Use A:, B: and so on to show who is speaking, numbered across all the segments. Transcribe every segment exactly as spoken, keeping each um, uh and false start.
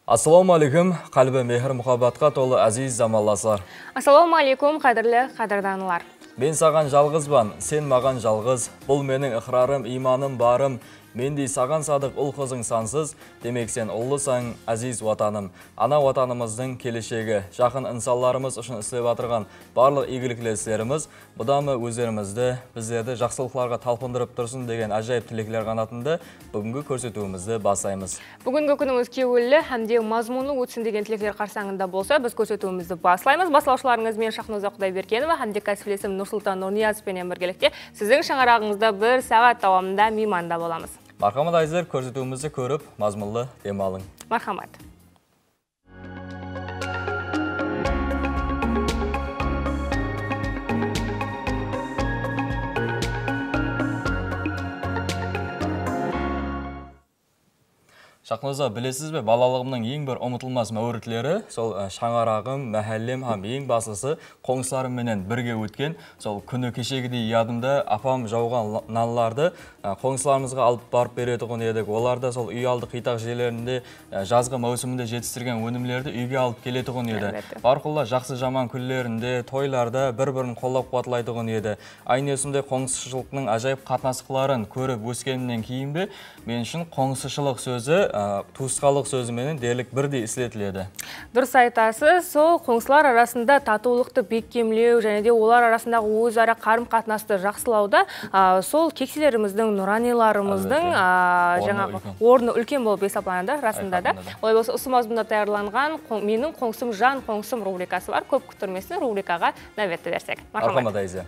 A: Ассаламу алейкум, қалбі мехір мұхаббатқа толы әзиз замалласылар.
B: Ассаламу алейкум, қадірлі қадірданылар.
A: Мен саған жалғызбан, сен маған жалғыз, бұл менің ықрарым, иманым барым. Мендей саған садық ұл қызың сансыз, демек сен ұлысаң, әзиз ватаным. Ана ватанымыздың келешегі, жақын инсанларымыз үшін істеп атырған барлық игіліктілеріміз, бұдамы өздерімізді, біздерді жақсылықларға талпындырып тұрсын деген әжайып тілеклер қанатында бүгінгі көрсетуімізді басаймыз.
B: Бүгінгі күніміз кеуілі, әмде мазмұны өтсін деген тілеклер қарсаңында болса, біз көрсетуімізді басылаймыз. Басылаушыларыңыз мен Шахноза Құдайбергенова, әмде кәсіптесім Нұрсұлтан Нұрниязовпен біргелікте сіздің шаңырағыңызда бір сағат давамында мейманда боламыз.
A: Мархамат айзыр, көрсетуімізді көріп, мазмұлы демалың.
B: Мархамат.
A: Шахноза, білесіз бе, балалығымның ең бір ұмытылмас мәуіртлері, сол шаңарағым, мәхәллем, һәм ең басысы қоңсыларым менен бірге өткен, сол күні кешегідей ядымда апам жауған нанларды қоңсыларымызға алып барып беретұғын едік. Оларда сол үй алды қитақ жерлерінде жазғы маусымында жетістірген өнімлерді үйге алып келетұғын еді. Барқылла жақсы жаман күллерінде, тойларда бір-бірін қолап қуатлайтұғын еді. Айнесімде қоңсышылықтың ажайып қатнасықларын көріп өскенінен кейін бе, мен үшін қоңсышылық сөзі туысқалық сөзіменен дерлік бірдей ісілетіледі.
B: Дұрыс айтасыз, сол қоңсылар арасында татулықты бекемлеу және де олар арасындағы өзара қарым қатынасты жақсылауда сол кекселеріміздің, нұраниларымыздың жаңағы орны үлкен болып есапланады расында да. Олай болса, осы мазмұнда таярланған менің қоңсым жан қоңсым рубрикасы бар. Көп күттірмесін рубрикаға нәветті дерсек.
A: Мархамат айзы.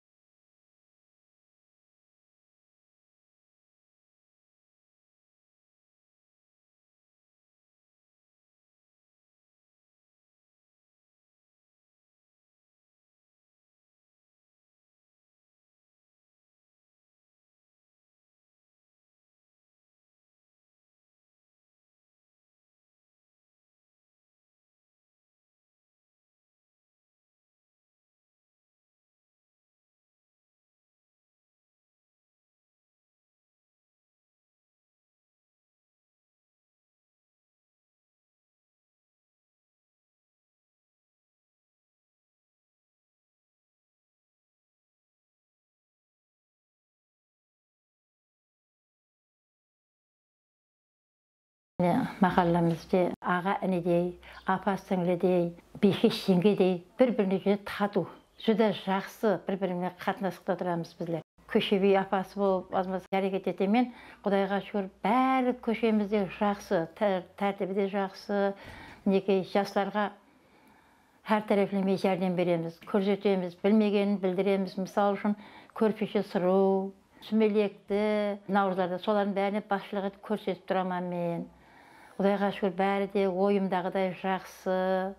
C: Мақалламызде аға інідей, апа сіңлідей, бекеш жеңгедей бір-біріне жүре тату, жүре жақсы бір-біріне қатынасып отырамыз біздер. Көшебей апасы болып, азмасы әрекет етемен, Құдайға шүкір, бәрі көшемізде жақсы, тәртібі де жақсы, мінекей жастарға әр тәрефлемей жәрдем береміз, көрсетеміз, білмегенін білдіреміз. Мысал үшін көрпеше сыру, сүмелекті, наурызларда солардың бәріне басшылық етіп көрсетіп тұрамын мен. Құдайға шүкір, бәрі де ойымдағыдай жақсы.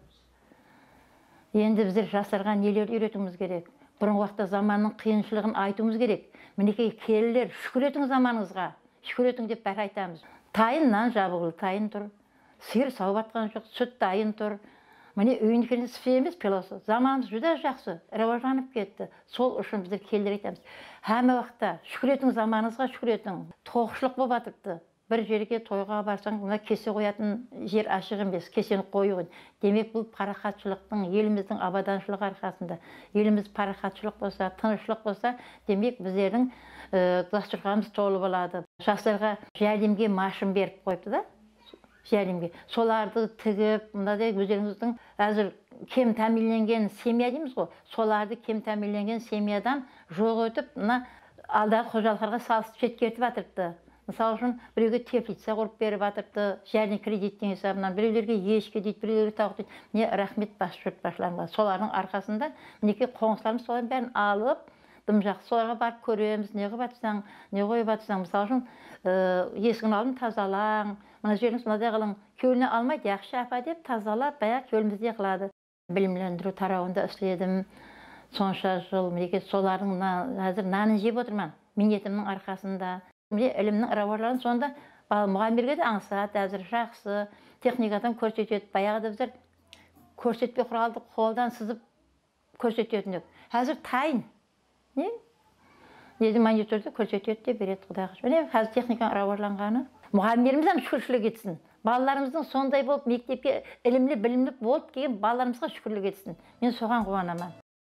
C: Енді біздер жастарға нелер үйретуіміз керек? Бұрынғы уақытта заманның қиыншылығын айтуымыз керек. Мінекей келілер, шүкір етің заманыңызға, шүкір етің деп бәрі айтамыз. Тайын нан жабылды, тайын тұр. Сиыр сауып атқан жоқ, сүт дайын тұр. Міне үйіндікені сыпе емес пилосы. Заманымыз жүдә жақсы, рауажанып кетті. Сол үшін біздер келілер айтамыз. Әмі уақытта шүкір етің заманыңызға, шүкір етің. Тоқшылық болып атыпты. Бір жерге тойға барсаң, мына кесе қоятын жер ашық емес, кесені қоюын. Демек, бұл парақатшылықтың, еліміздің абаданшылық арқасында. Еліміз парақатшылық болса, тынышлық болса, демек біздердің дастұрханымыз толы болады. Жастарға жәрдемге машин беріп қойыпты да, жәрдемге. Соларды тігіп, мынадай өздеріңіздің әзір кем тәмінленген семья дейміз ғой, соларды кем тәмінленген семьядан жоқ өтіп, мына алдағы қожалықтарға салысып жеткертіп атырыпты. Мысал үшін, біреуге теплица құрып беріп атырыпты, жәрдем кредиттен есабынан, біреулерге ешке дейді, біреулерге тауық дейді. Не рахмет бас жұртбашыларым бар. Солардың арқасында мінекей қоңсыларымыз солардың бәрін алып, дым жақсы соларға барып көреміз, не қойып атсаң, не қойып атсаң. Мысал үшін, есігін алдын тазалаң, мына жеріңіз мынадай қылың, көліне алмайды, яқшы апа деп тазалап, баяқ көлімізде қылады. Білімлендіру тарауында істедім. Сонша жыл, мінекей солардың әзір нанын жеп отырман, минетімнің арқасында. Міне ілімнің рауарларын сонда мұғамберге де аңсат, әзір жақсы, техникадан көрсетеді. Баяғыда біздер көрсетпе құралды қолдан сызып көрсететін. Әзір тайын. Не? Неді мониторды көрсетеді де береді Құдайға. Міне қазір техниканың рауарланғаны. Мұғамберіміз әм шүкіршілік етсін. Балаларымыздың сондай болып мектепке ілімлі, білімлі болып келген балаларымызға шүкірлік етсін. Мен соған қуанамын.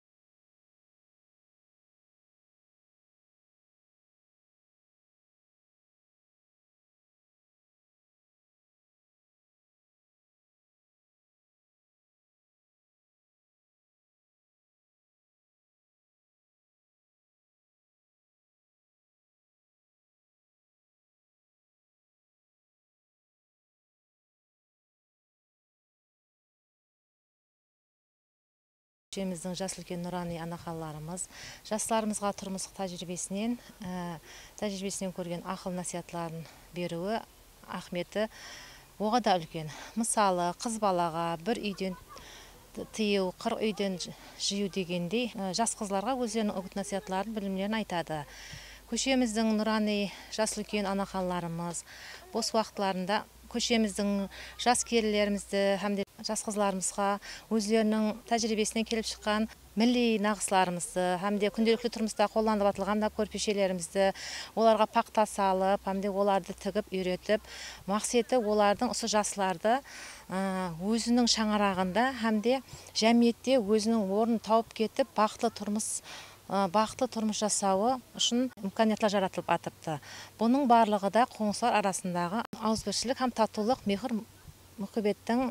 D: Көшеміздің жас үлкен нұрани анақаларымыз, жастарымызға тұрмыстық тәжірибесінен, тәжірибесінен көрген ақыл насихатларын беруі, ахметі оға да үлкен. Мысалы, қыз балаға бір үйден тыю, қырық үйден жию дегендей, жас қызларға өздерінің үгіт насихатларын, білімлерін айтады. Көшеміздің нұрани жас үлкен анақаларымыз бос уақытларында көшеміздің жас келілерімізді, әмде жас қызларымызға өздерінің тәжірибесінен келіп шыққан милли нағызларымызды, әмде күнделікті тұрмыста қолданылып атылған да көрпешелерімізді оларға пақта салып, әмде оларды тігіп, үйретіп, мақсеті олардың осы жасларды өзінің шаңырағында, әмде жәмиетте өзінің орнын тауып кетіп, бақытлы тұрмыс бақытты тұрмыс жасауы үшін имканиятлар жаратылып атыпты. Бұның барлығы да қоңсылар арасындағы ауызбіршілік һәм татулық, мехір мұхибеттің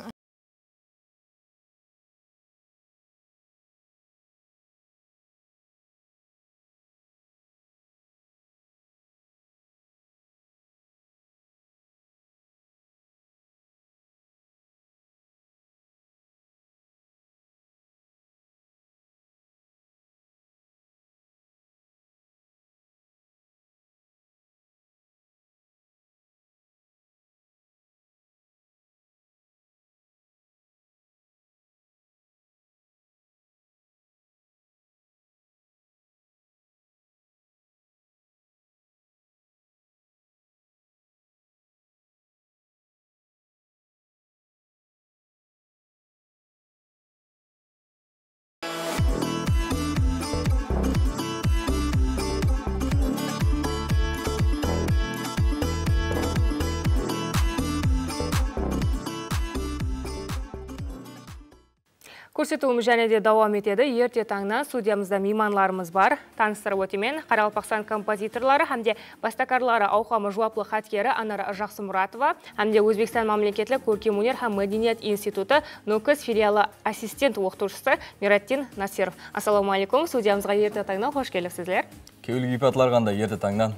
B: Көрсетуіміз және де давам етеді. Ерте таңнан студиямызда мейманларымыз бар. Таныстырып өтемен Қарақалпақстан композиторлары, әмде бастакарлары ауқамы жуаплы хаткері Анар Жақсымұратова, әмде Өзбекстан мемлекеттік көркемөнер һәм мәдениет институты Нокыс филиалы ассистент оқытушысы Мираттин Насиров. Ассаламу алейкум, студиямызға ерте таңнан қош келіпсіздер.
A: Кеуілгі ипатлар қандай ерте таңнан?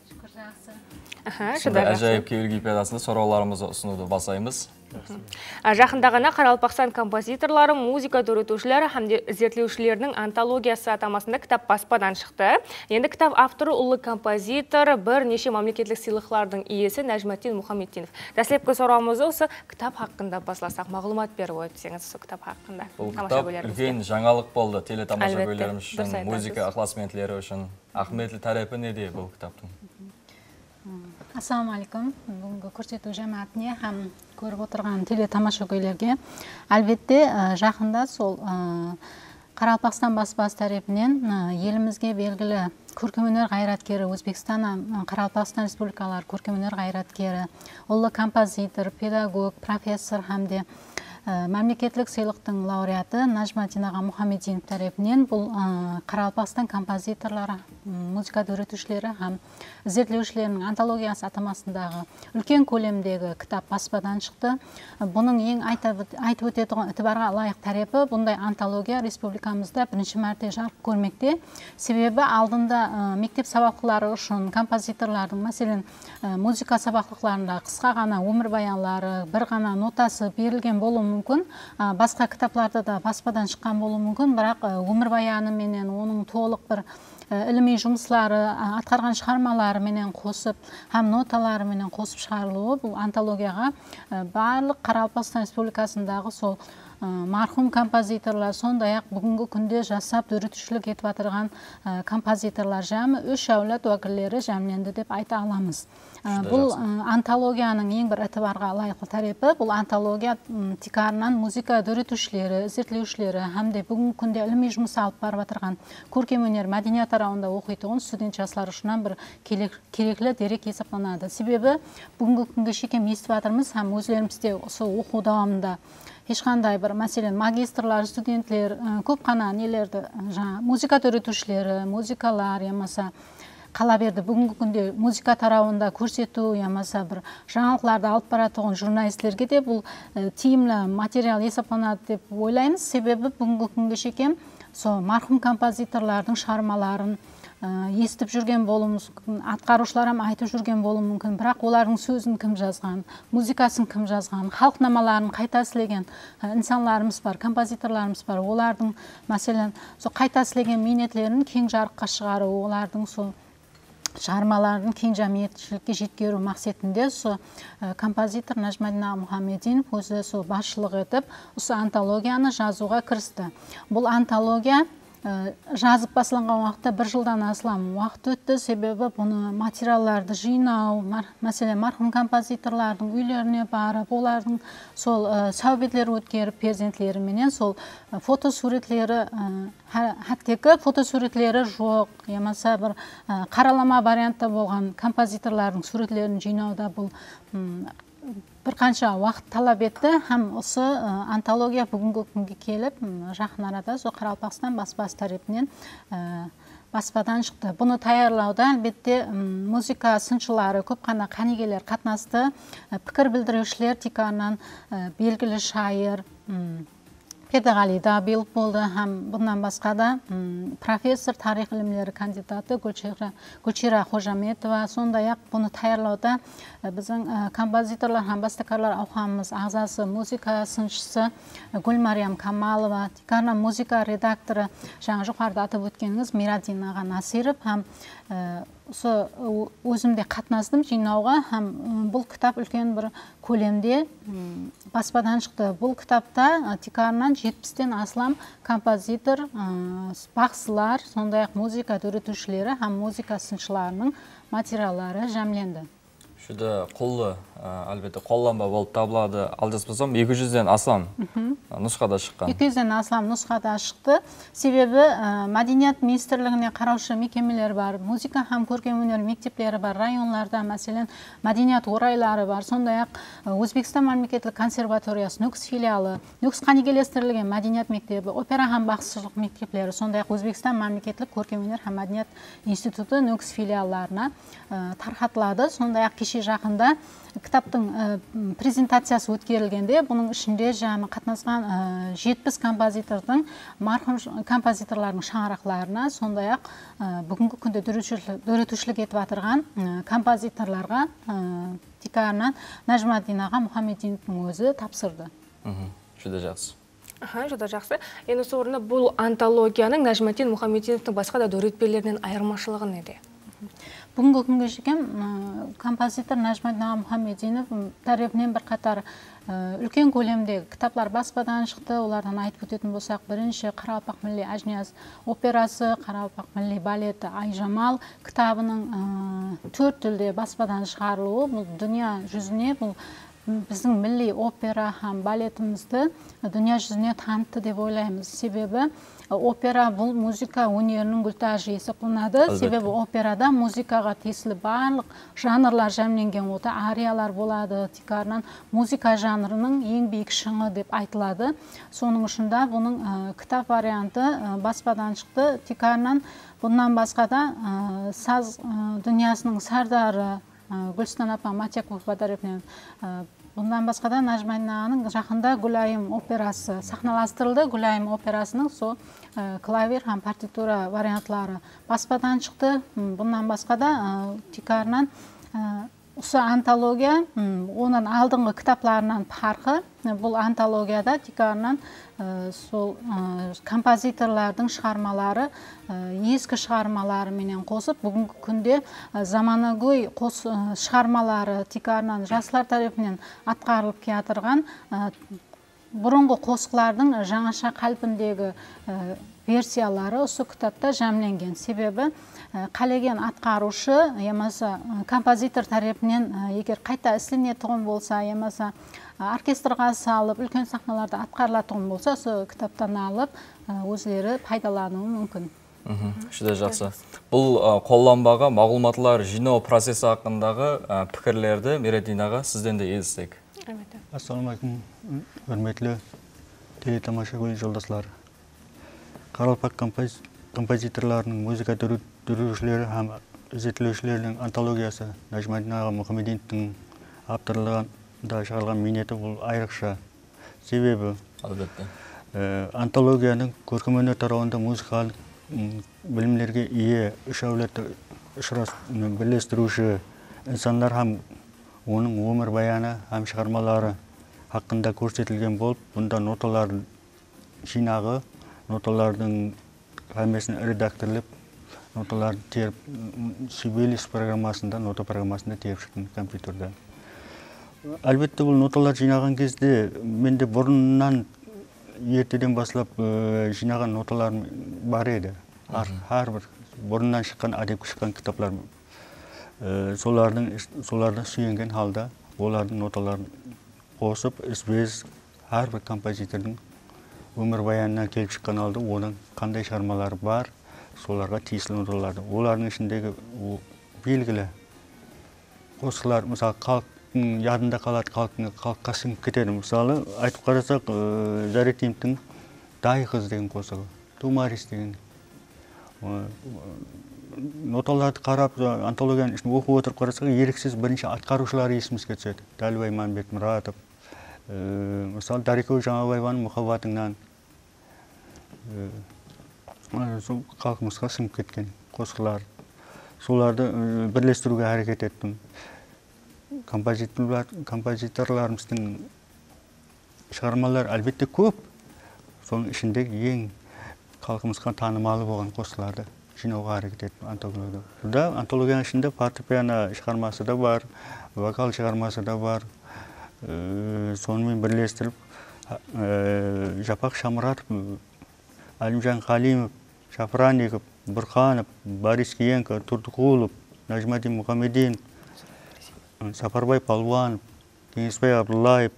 A: Әжайып кеуілгі ипатасында сұрауларымызды ұсынуды басаймыз.
B: Жақында ғана Қарақалпақстан композиторлары, музыка үйретушілері һәмде зерттеушілерінің антологиясы атамасында кітап баспадан шықты. Енді кітап авторы ұлы композитор, бір неше мемлекеттік сыйлықтардың иесі Нәжмәттин Мұхаммеддинов. Дәслепкі сұрауымызды осы кітап хақында басласақ, мағлұмат беріп өтсеңіз осы кітап хақында.
A: Бұл кітап үлкен жаңалық болды телетамаша көйлеріміз үшін, музыка ықыласменділері үшін. Ахметлі тарапы неде бұл кітаптың?
E: Ассаламу алейкум. Бүгінгі көрсету жәмәтіне һәм көріп отырған телетамаша көйлерге әлбетте жақында сол Қарақалпақстан баспасы тарапынан елімізге белгілі көркемөнер қайраткері, Өзбекстан, Қарақалпақстан республикалары көркемөнер қайраткері, ұлы композитор, педагог, профессор һәмде мемлекеттік сыйлықтың лауреаты Нәжмәттин аға Мұхаммеддинов тарапынан бұл Қарақалпақстан композиторлары, музыка үйретушілері һәм зерттеушілерінің антологиясы атамасындағы үлкен көлемдегі кітап баспадан шықты. Бұның ең айтып өтетін ітібарға лайық тарапы бұндай антология республикамызда бірінші мәрте жарық көрмекте. Себебі алдында мектеп сабақлары үшін композиторлардың, мәселен, музыка сабақларында қысқа ғана өмірбаянлары, бір ғана нотасы берілген болуы мүмкін. Басқа кітапларда да баспадан шыққан болуы мүмкін, бірақ өмірбаяны менен оның толық бір іліми жұмыслары, атқарған шығармалары менен қосып, һәм ноталары менен қосып шығарылуы бұл антологияға барлық Қарақалпақстан республикасындағы сол мархум композиторлар, сондай-ақ бүгінгі күнде жасап дөретушілік етіп атырған композиторлар жамы үш әулет уәкілдері жәмленді деп айта аламыз. Бұл антологияның ең бір әтібарға лайықлы тарепі, бұл антология тикарынан музыка дөретушілері, зертлеушілері, әмде бүгінгі күнде ілімі жұмысы алып барып атырған көркемөнер мәдениет тарауында оқитын студент жастар үшін бір кереклі дерек есептелінеді. Себебі бүгінгі күнге шекем естіп атырмыз, һәм өзлерімізде осы оқу давамында ешқандай бір мәселен магистрлар, студентлер, көп қана нелерді, музыка дөретушілері, музыкалар, ямаса қала берді. Бүгінгі күнде музыка тарауында көрсету, ямаса бір жаңалықтарды алып баратығын журналистлерге де бұл тиімлі материал есептелінеді деп ойлаймыз. Себебі бүгінгі күнге шекем сол мархум композиторлардың шығармаларын естіп жүрген болуы мүмкін, атқарушыларым айтып жүрген болуы мүмкін, бірақ олардың сөзін кім жазған, музыкасын кім жазған, халықнамаларын қайта сілеген инсанларымыз бар, композиторларымыз бар. Олардың мәселен сол қайта сілеген минетлерін кең жарыққа шығару, олардың сол шығармаларын кең жамиетшілікке жеткеру мақсатында сол композитор Нажмадина Мұхаммединов өзі сол басшылық етіп, осы антологияны жазуға кірісті. Бұл антология жазып басыланған уақытта бір жылдан астам уақыт өтті. Себебі бұны материалдарды жинау, мәселен мархум композиторлардың үйлеріне барып, олардың сол сәубетлер өткеріп перзентлеріменен сол фотосуретлері, хаттегі фотосуретлері жоқ, ямаса бір қаралама вариантта болған композиторлардың суретлерін жинауда бұл бір қанша уақыт талап етті, һәм осы антология бүгінгі күнге келіп, жақын арада сол Қарақалпақстан баспасы тарапынан баспадан шықты. Бұны таярлауда әлбетте музыка сыншылары, көп қана қанигерлер қатынасты, пікір білдірушілер тикарынан белгілі шайыр Пердеғали Дабилов болды, һәм бұнан басқа да профессор, тарих ілімдері кандидаты Гүлшира Қожаметова. Сондай-ақ бұны таярлауда біздің композиторлар һәм бастакарлар ауқамымыз ағзасы, музыка сыншысы Гүлмариям Камалова, тикарна музыка редакторы жаңа жоғарыда атап өткеніңіз Мирадин аға Насиров, һәм өзімде қатынастым жинауға, һәм бұл кітап үлкен бір көлемде баспадан шықты. Бұл кітапта тикарынан жетпістен астам композитор, бақсылар, сондай-ақ музыка дөретушілері һәм музыка сыншыларының материалдары жәмленді.
A: Шүді қолы, әлбетте қолланба болып табылады. Алдаспасам екі жүзден астам нұсқада шыққан.
E: екі жүзден астам нұсқада шықты. Себебі мәдениет министрлігіне қараушы мекемелер бар, музыка һәм көркемөнер мектептері бар, районларда мәселен мәдениет орайлары бар. Сондай-ақ Өзбекстан мемлекеттік консерваториясы, Нүкіс филиалы, Нүкіс қанигерлестірілген мәдениет мектебі, опера һәм бақсышылық мектеплері, сондай-ақ Өзбекстан мемлекеттік көркемөнер һәм мәдениет институты Нүкіс филиалдарына тарқатылады. Сондай-ақ кеше жақында кітаптың презентациясы өткерілгенде, бұның ішінде жаңа қатынасқан жетпіс композитордың, мархум композиторлардың шаңырақларына, сондай-ақ бүгінгі күнде дөретушілік етіп атырған композиторларға тикарынан Нажмадинаға Мұхаммединовтың өзі тапсырды.
A: Жүді жақсы.
B: Жүді жақсы. Енді осы орында бұл антологияның Нажмадин Мұхаммединовтың басқа да дөретпелерінен айырмашылығы неде?
E: Бүгінгі күнге шекем композитор Нажмадина Мұхаммединов тарапынан бір қатар үлкен көлемде кітаплар баспадан шықты. Олардан айтып өтетін болсақ, бірінші Қарақалпақ милли ажнияз операсы, Қарақалпақ милли балеті Айжамал кітабының төрт тілде баспадан шығарылуы, бұл дүния жүзіне, бұл біздің милли опера һәм балетімізді дүния жүзіне танытты деп ойлаймыз. Себебі опера бұл музыка өнерінің гүлтажы есептелінеді. Себебі операда музыкаға тиесілі барлық жанрлар жәмленген ота, ариялар болады. Тикарынан музыка жанрының ең биік шыңы деп айтылады. Соның үшінде бұның кітап варианты баспадан шықты. Тикарынан бұнан басқа да саз дүниясының сардары Гүлстан апа Матякова тарапынан Бұндан басқа да Нажмадинаның жақында Гүлайым операсы сахналастырылды. Гүлайым операсының со клавир һәм партитура вариантлары баспадан шықты. Бұндан басқа да тикарынан осы антология, оның алдыңғы кітапларынан парқы, бұл антологияда тикарынан сол композиторлардың шығармалары, ескі шығармалары менен қосып, бүгінгі күнде заманауи шығармалары тикарынан жастар тарапынан атқарылып келатырған бұрынғы қосқылардың жаңаша қалпіндегі версиялары осы кітапта жәмленген. Себебі қалеген атқарушы, емаса композитор тарапынан егер қайта ісленетұғын болса, емаса оркестрға салып, үлкен сахналарда атқарылатұғын болса, осы кітаптан алып, өзлері пайдалануы мүмкін.
A: Шүде жақсы. Бұл қолданбаға мағлұматлар жинау процесі хақындағы пікірлерді Меретинаға сізден де естік.
F: Ассалаумалейкум, hürmetli телетамашагөл жолдаслар. Қаралпақ композиторларының, музыка дүрушілері һәм зерттеушілерінің антологиясы Нәжмәдин аға Мұхаммединовтің авторлығында шығарылған минеті бұл айрықша. Себебі антологияның көркемөнер тарауында музыкалық білімлерге ие үш әулетті бірлестіруші инсандар һәм оның өмір баяны һәм шығармалары хақында көрсетілген болып, бұнда ноталар жинағы, ноталардың әмесін редакторлып, ноталарды теріп, Sibelius программасында, нота программасында теріп шықтым компьютерда. Әлбетте бұл ноталар жинаған кезде, менде бұрыннан ертеден басылап жинаған ноталар бар еді. Әрбір бұрыннан шыққан, әдепкі шыққан кітаплар. Солардың сүйенген халда, олардың ноталарын қосып, ізбез әрбір композитордың өмір баянынан келіп шыққан алды, оның қандай шығармалары бар, соларға тиесілі ноталарды. Олардың ішіндегі белгілі қосқылар, мысалы, халықтың ядында қалады, халыққа сіңіп кетеді. Мысалы, айтып қарасақ, Заретдиновтың «Дай қыз» деген қосығы, «Тумарис» деген. Ноталарды қарап, антологияның ішін оқып отырып қарасақ, еріксіз бірінші атқарушылары есімізге түседі. Дәлбай Мамбет Мұратов, мысалы, Дарико Жаңабаеваның «Мұхаббатыңнан». Сол халқымызға сіңіп кеткен қосқылар. Соларды бірлестіруге әрекет еттім. Композиторларымыздың шығармалар әлбетте көп. Соның ішіндегі ең халқымызға танымалы болған қосқыларды жинауға әрекет еттім антологияда. Бұда антологияның ішінде фортепиано шығармасы да бар, вокал шығармасы да бар. Сонымен бірлестіріп, Жапақ Шамұратов, Әлімжан Қалимов, Шафраников, Бұрханов, Борис Киенко, Турдықұлов, Нәжмәдин Мұхаммедин, Сапарбай Палуанов, Кеңесбай Абдуллаев,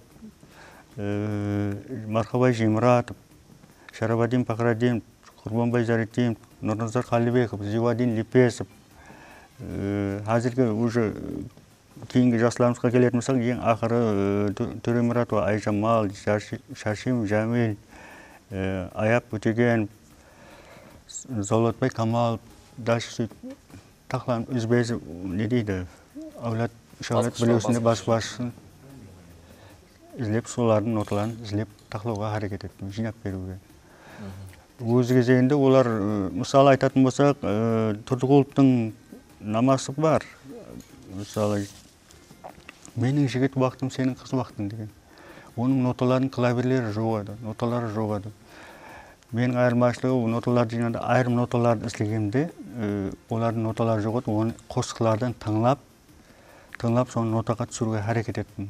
F: Мархабай Жемратов, Шарабадин Пақрадин, Құрбанбай Заретдинов, Нұрназар Қалибеков, Зивадин Лепесов. Әзірге уже кейінгі жасыларымызға келетін болсақ, ең ақыры Төремұратова Айжамал, Шашим Жәмел, Аяп Өтеген, Золотбай Камалов, дальше тақлан үзбезі не дейді, әулет шәулет біреусінде бас-басын ізлеп, солардың ноталарын ізлеп тақлауға әрекет еттім, жинап беруге. Өз кезегінде олар, мысалы айтатын болсақ, Тұрдықұловтың намасы бар. Мысалы, менің жігіт уақытым, сенің қыз уақытың деген. Оның ноталарын клавирлері жоғады, ноталары жоғады. Менің айырмашылығы ноталарды жинады, айырым ноталарды ізлегенде, олардың ноталары жоғады, оны қосқылардан тыңлап, тыңлап, соны нотаға түсіруге әрекет еттім.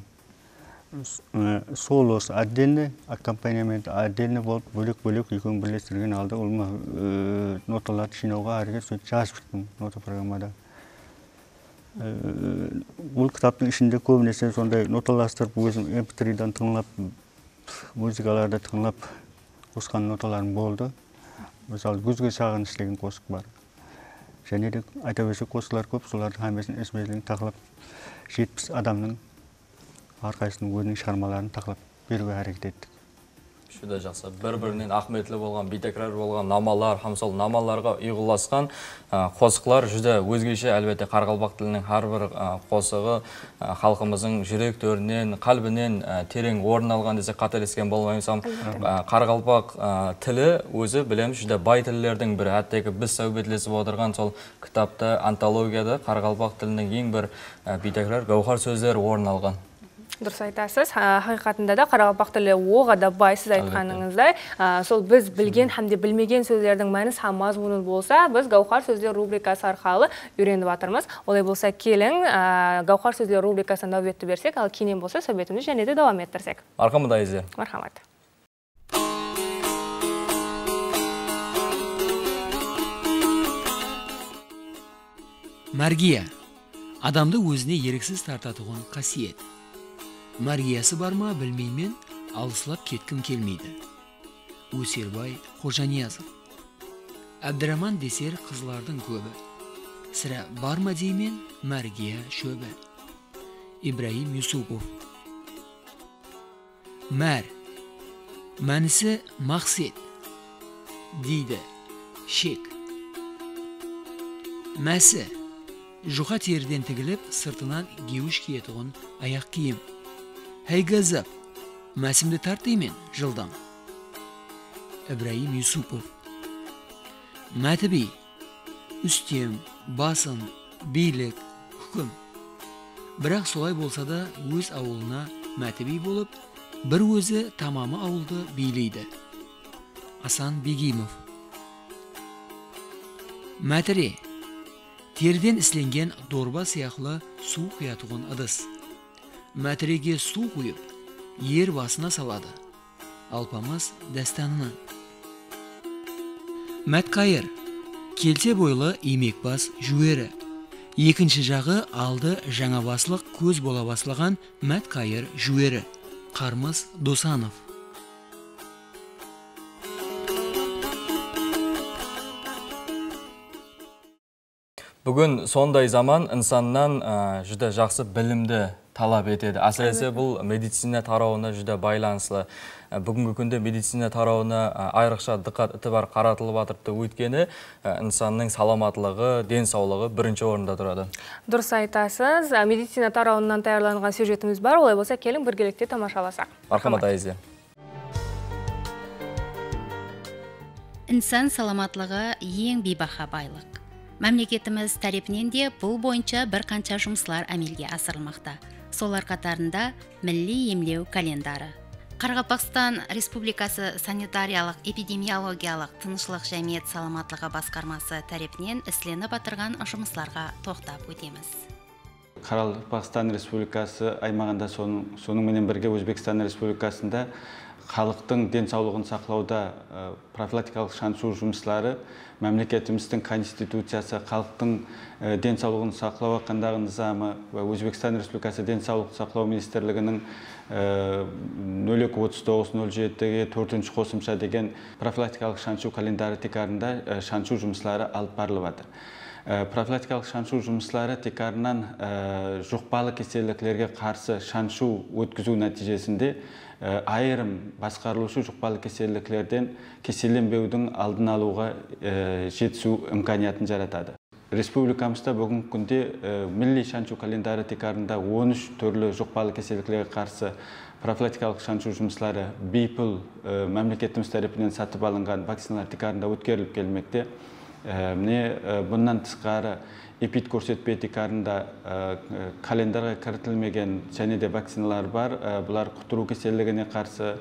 F: Солос отдельный, аккомпанемент отдельный болып, бөлек-бөлек екеуін бірлестірген алды. Ол ноталарды жинауға әрекет сөйтіп жазып шықтым нота программада. Бұл кітаптың ішінде көбінесе сондай ноталастырып, өзім эм пэ триден тыңлап, музыкаларды тыңлап, қосқан ноталарым болды. Мысалы, күзге шағын ішлеген қосық бар. Және де айта берсек қосқылар көп, солардың әмесін ізбезілін тақылап, жетпіс адамның арқайсының өзінің шығармаларын тақылап беруге әрекет еттік.
A: Шүде жақсы. Бір-бірінен ахметлі болған, битекрар болған намалар, хамсол намаларға ұйғыласқан қосықлар жүде өзгеше әлбетте Қарақалпақ тілінің әрбір қосығы халқымыздың жүрек төрінен, қалбінен терең орын алған десе қателескен болмайсам. Қарақалпақ тілі өзі білеміз жүде бай тілдердің бірі. Әттегі біз сәубетлесіп отырған сол кітапта, антологияда Қарақалпақ тілінің ең бір битекрар, гауһар сөздері орын алған.
B: Дұрыс айтасыз. Хақиқатында да Қарақалпақ тілі оға да бай, сіз айтқаныңыздай. Сол біз білген һәм де білмеген сөздердің мәнісі һәм мазмұны болса, біз гауһар сөздер рубрикасы арқылы үйреніп жатырмыз. Олай болса, келің гауһар сөздер рубрикасына нәубетті берсек, ал кейіннен болса сөйлеуімізді және де давам еттірсек.
A: Мархамат Айзер.
B: Мархамат.
G: Мәргия – адамды өзіне еріксіз тартатуған қасиет. Мәргиясы бар ма білмеймен, алысылап кеткім келмейді. Өсербай Қожаниязов. Әбдіраман десер қызлардың көбі. Сірә бар ма деймен, мәргия шөбі. Ибраим Юсупов. Мәр. Мәнісі мақсет. Дейді. Шек. Мәсі. Жұқа терден тігіліп, сыртынан геуіш киетіғын аяқ киім. Әйгазап. Мәсімді тартыймен жылдам. Ибраим Юсупов. Мәтіби. Үстем, басын, билік, хүкім. Бірақ солай болса да өз ауылына мәтіби болып, бір өзі тамамы ауылды билейді. Асан Бегимов. Мәтіре. Терден ісленген дорба сияқлы су құятығын ыдыс. Мәтіреге су құйып, ер басына салады. Алпамыз дәстанынан. Мәтқайыр. Келте бойлы имекбас жуері. Екінші жағы алды жаңа баслық көз бола басылған Мәтқайыр жуері. Қармыз Досанов.
A: Бүгін сондай заман инсаннан жүдә жақсы білімді талап етеді. Әсіресе бұл медицина тарауына жүдә байланыслы. Бүгінгі күнде медицина тарауына айрықша диққат итибар қаратылып атырды, өйткені инсанның саламатлығы, денсаулығы бірінші орында тұрады.
B: Дұрыс айтасыз. Медицина тарауынан таярланған сюжетіміз бар. Олай болса, келin біргелікте тамашаласақ.
A: Мархамат Айзе.
H: Инсан саламатлығы ең бейбаха байлық. Мемлекетіміз тарапынан де бұл бойынша бір қанша жұмыслар әмелге асырылмақта. Солар қатарында милли емлеу календары. Қарақалпақстан Республикасы санитариялық эпидемиологиялық тынышлық жәмиет саламатлығы басқармасы тарапынан ісленіп атырған жұмысларға тоқтап өтеміз.
I: Қарақалпақстан Республикасы аймағында соның менен бірге Өзбекстан Республикасында халықтың денсаулығын сақлауда профилактикалық шаншу жұмыслары мемлекетіміздің конституциясы, халықтың денсаулығын сақлау қандағы низамы ва Өзбекстан Республикасы денсаулық сақлау министрлігінің нөл екі отыз тоғыз нөл жетіге төртінші қосымша деген профилактикалық шаншу календары текарында шаншу жұмыслары алып барылып жатыр. Профилактикалық шаншу жұмыслары текарынан жұқпалы кеселдіктерге қарсы шаншу өткізу нәтижесінде айырым басқарылушы жұқпалы кеселдіктерден кеселленбеудің алдын алуға жетісу имканиятын жаратады. Республикамызда бүгінгі күнде милли шаншу календары текарында он үш түрлі жұқпалы кеселдіктерге қарсы профилактикалық шаншу жұмыслары бейпіл мемлекетіміз тарапынан сатып алынған вакциналар текарында өткеріліп келмекте. Міне бұнан тысқары эпид көрсетпе текарында календарға кіртілмеген және де вакциналар бар. Бұлар құтыру кеселдігіне қарсы,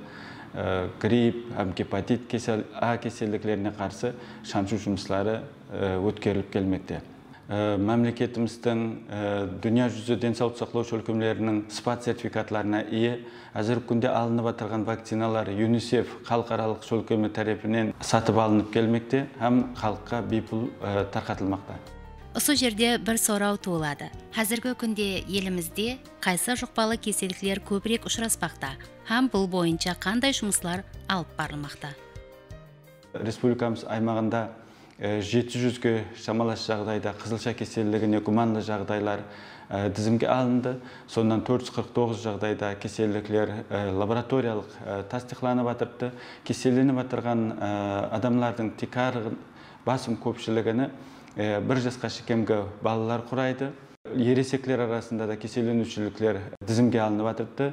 I: грипп, гепатит А кеселдіктеріне қарсы шаншу жұмыслары өткеріліп келмекте. Мемлекетіміздің дүния жүзі денсаулық сақтау өлкемдерінің сыпат сертификатларына ие әзіргі күнде алынып атырған вакциналар ЮНИСЕФ халықаралық өлкеме тарапынан сатып алынып келмекте, һәм халыққа бейпіл тарқатылмақта.
H: Осы жерде бір сұрау туылады. Қазіргі күнде елімізде қайсы жұқпалы кеселдіктер көбірек ұшыраспақта, һәм бұл бойынша қандай жұмыслар алып барылмақта?
I: Республикамыз аймағында жеті жүзге шамалас жағдайда қызылша кеселдігіне гуманды жағдайлар тізімге алынды. Сондан төрт жүз қырық тоғыз жағдайда кеселдіктер лабораториялық тастиқланып атырды. Кеселленіп атырған адамлардың текарғы басым көпшілігіні бір жасқа шекемгі балалар құрайды. Ересектер арасында да кеселленушіліктер тізімге алынып атырды.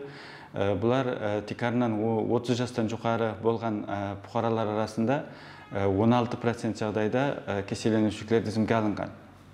I: Бұлар текарынан отыз жастан жоғары болған бұқаралар арасында он алты процент жағдайда кеселленушіліктер тізімге алынған.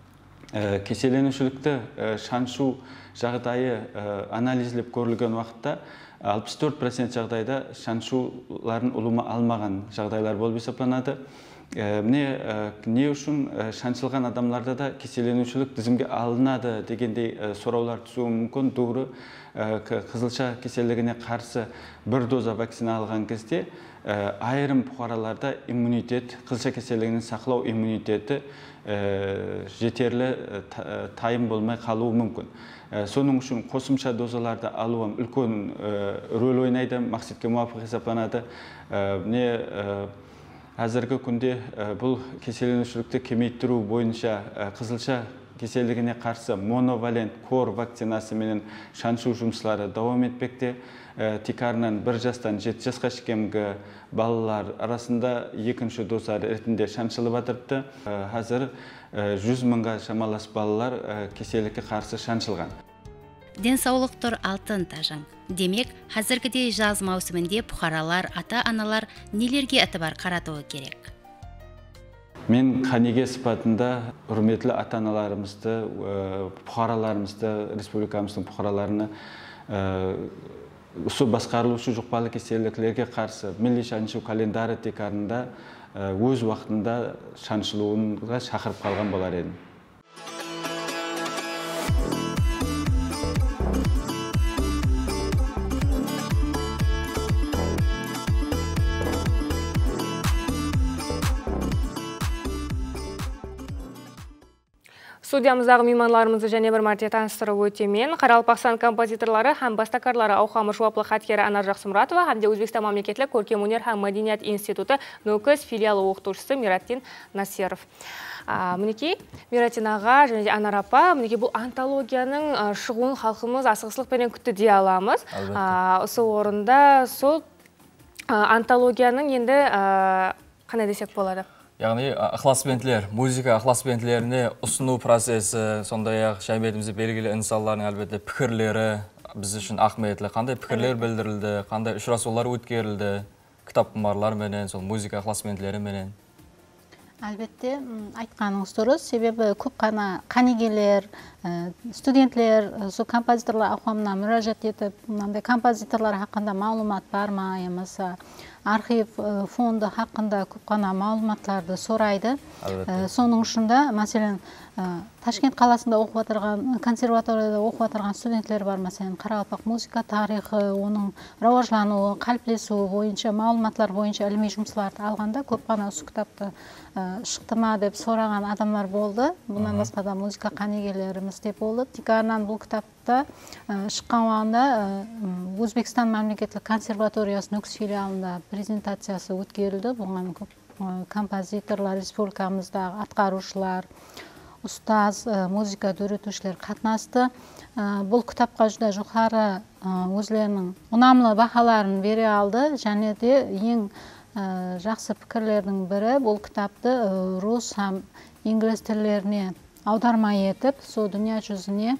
I: Кеселленушілікті шаншу жағдайы анализлеп көрілген уақытта алпыс төрт процент жағдайда шаншуларын ұлымы алмаған жағдайлар болып есептелінеді. міне не үшін шаншылған адамдарда да кеселенушілік тізімге алынады дегендей сұраулар түсуі мүмкін. Дұры қызылша кеселігіне қарсы бір доза вакцина алған кезде айырым бұқараларда иммунитет, қызылша кеселігінің сақлау иммунитеті жетерлі тайым болмай қалуы мүмкін. Соның үшін қосымша дозаларды алуым үлкен рөл ойнайды, мақсатқа муафиқ есептелінеді. Міне әзіргі күнде бұл кеселенушілікті кемейттіру бойынша қызылша кеселігіне қарсы моновалент кор вакцинасы менен шаншу жұмыстары давам етпекте. Тикарынан бір жастан жеті жасқа шейінгі балалар арасында екінші доза ретінде шаншылып жатырды. Қазір жүз мыңға шамалас балалар кеселікке қарсы шаншылған.
H: Денсаулық тұр алтын тажың. Демек, қазіргідей жаз маусымында бұқаралар, ата-аналар нелерге әтібар қаратуы керек?
I: Мен қанеге сипатында үрметлі ата-аналарымызды, бұқараларымызды, республикамыздың бұқараларыны ұсы басқарылушы жұқпалы кеселіктерге қарсы милли шаншу календары текарында өз уақытында шаншылуға шақырып қалған болар едім.
B: Студиямыздағы меймандарымызды және бір мәрте таныстырып өтемен. Қарақалпақстан композиторлары һәм бастакарлары Аухамы жауаплы хатгері Анар Жақсымұратова һәм Өзбекстан мемлекеттік көркемөнер һәм мәдениет институты Нөкіс филиалы оқытушысы Мираттин Насеров. Мінекей, Мираттин аға және Анар апа, мінекей бұл антологияның шығуын халқымыз асығыстықпен күтті дей аламыз. Осы орында сол антологияның енді қандай десек болады?
A: Яғни ықыласпентлер, музыка ықыласпентлеріне ұсыну процесі, сондай-ақ жәмиетімізде белгілі инсанлардың әлбетте пікірлері біз үшін ахметлі. Қандай пікірлер білдірілді, қандай ұшырасулар өткерілді, кітап құмарлар менен, сол музыка ықыласпентлері менен?
E: Әлбетте, айтқаныңыз дұрыс, себебі көп қана қанегелер, студентлер, сол композиторлар Аухамына mürajaat етіп, мынандай композиторлар хақында маулымат бар ма, емаса архив фонды хақында көп қана маулыматтарды сұрайды. Соның үшінде, мәселен, Ташкент қаласында оқып отырған, консерваторияда оқып отырған студенттер бар, мәселен, Қарақалпақ музыка тарихы, оның рауажлануы, қалыптасуы бойынша, маулыматтар бойынша ілми жұмыстарды алғанда көп қана осы кітапты шықты ма деп сұраған адамдар болды. Бұнан басқа да музыка қанегелеріміз деп болды. Тикарынан бұл кітапта шыққан уақытында Өзбекстан мемлекеттік консерваториясы Нөкіс филиалында презентациясы өткерілді. Бұған көп композиторлар, республикамыздағы атқарушылар, ұстаз, музыка үйретушілер қатынасты. Бұл кітапқа жүдә жоғары өзлерінің ұнамлы бағаларын бере алды, және де ең жақсы пікірлердің бірі бұл кітапты рус һәм инглиз тілдеріне аударма етіп, сол дүния жүзіне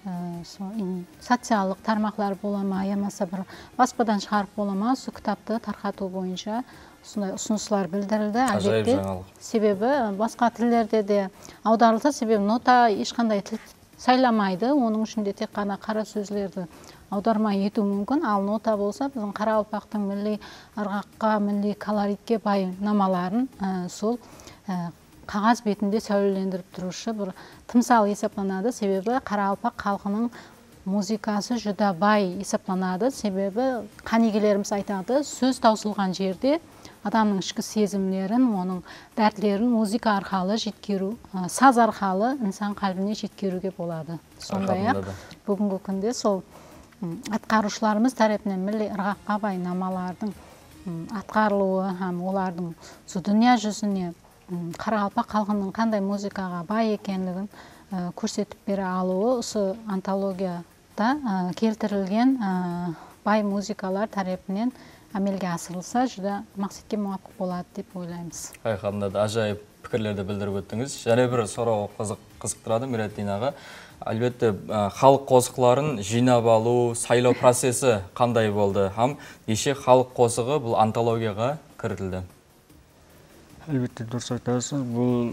E: социалдық тармақлар бола ма, ямаса бір баспадан шығарып бола ма, сол кітапты тарқату бойынша ұсыныстар білдірілді. Әлбетте, себебі басқа тілдерде де аударылса, себебі нота ешқандай тіл сайламайды, оның ішінде тек қана қара сөздерді аударма ету мүмкін. Ал нота болса, біздің Қарақалпақтың милли ырғаққа, милли колоритке бай намаларын сол қағаз бетінде сәулелендіріп тұрушы бір тымсал есептелінеді. Себебі Қарақалпақ халқының музыкасы жүдә бай есептелінеді. Себебі қанегелеріміз айтады, сөз таусылған жерде адамның ішкі сезімдерін, оның дәртлерін музыка арқылы жеткеру, саз арқылы инсан қалбіне жеткеруге болады. Сондай-ақ бүгінгі күнде сол атқарушыларымыз тарапынан милли ырғаққа бай намалардың атқарылуы һәм олардың дүния жүзіне Қарақалпақ халқының қандай музыкаға бай екендігін көрсетіп бере алуы осы антологияда келтірілген бай музыкалар тарапынан әмелге асырылса, жүдә мақсатқа муафиқ болады деп ойлаймыз.
A: Қайқанда да ажайып пікірлерді білдіріп өттіңіз. Және бір сұрау қызықтырады Мираттин аға. Әлбетте, халық қосықларын жинап алу, сайлау процесі қандай болды? Һәм неше халық қосығы бұл антологияға кірітілді?
F: Әлбетте, дұрыс айтасыз.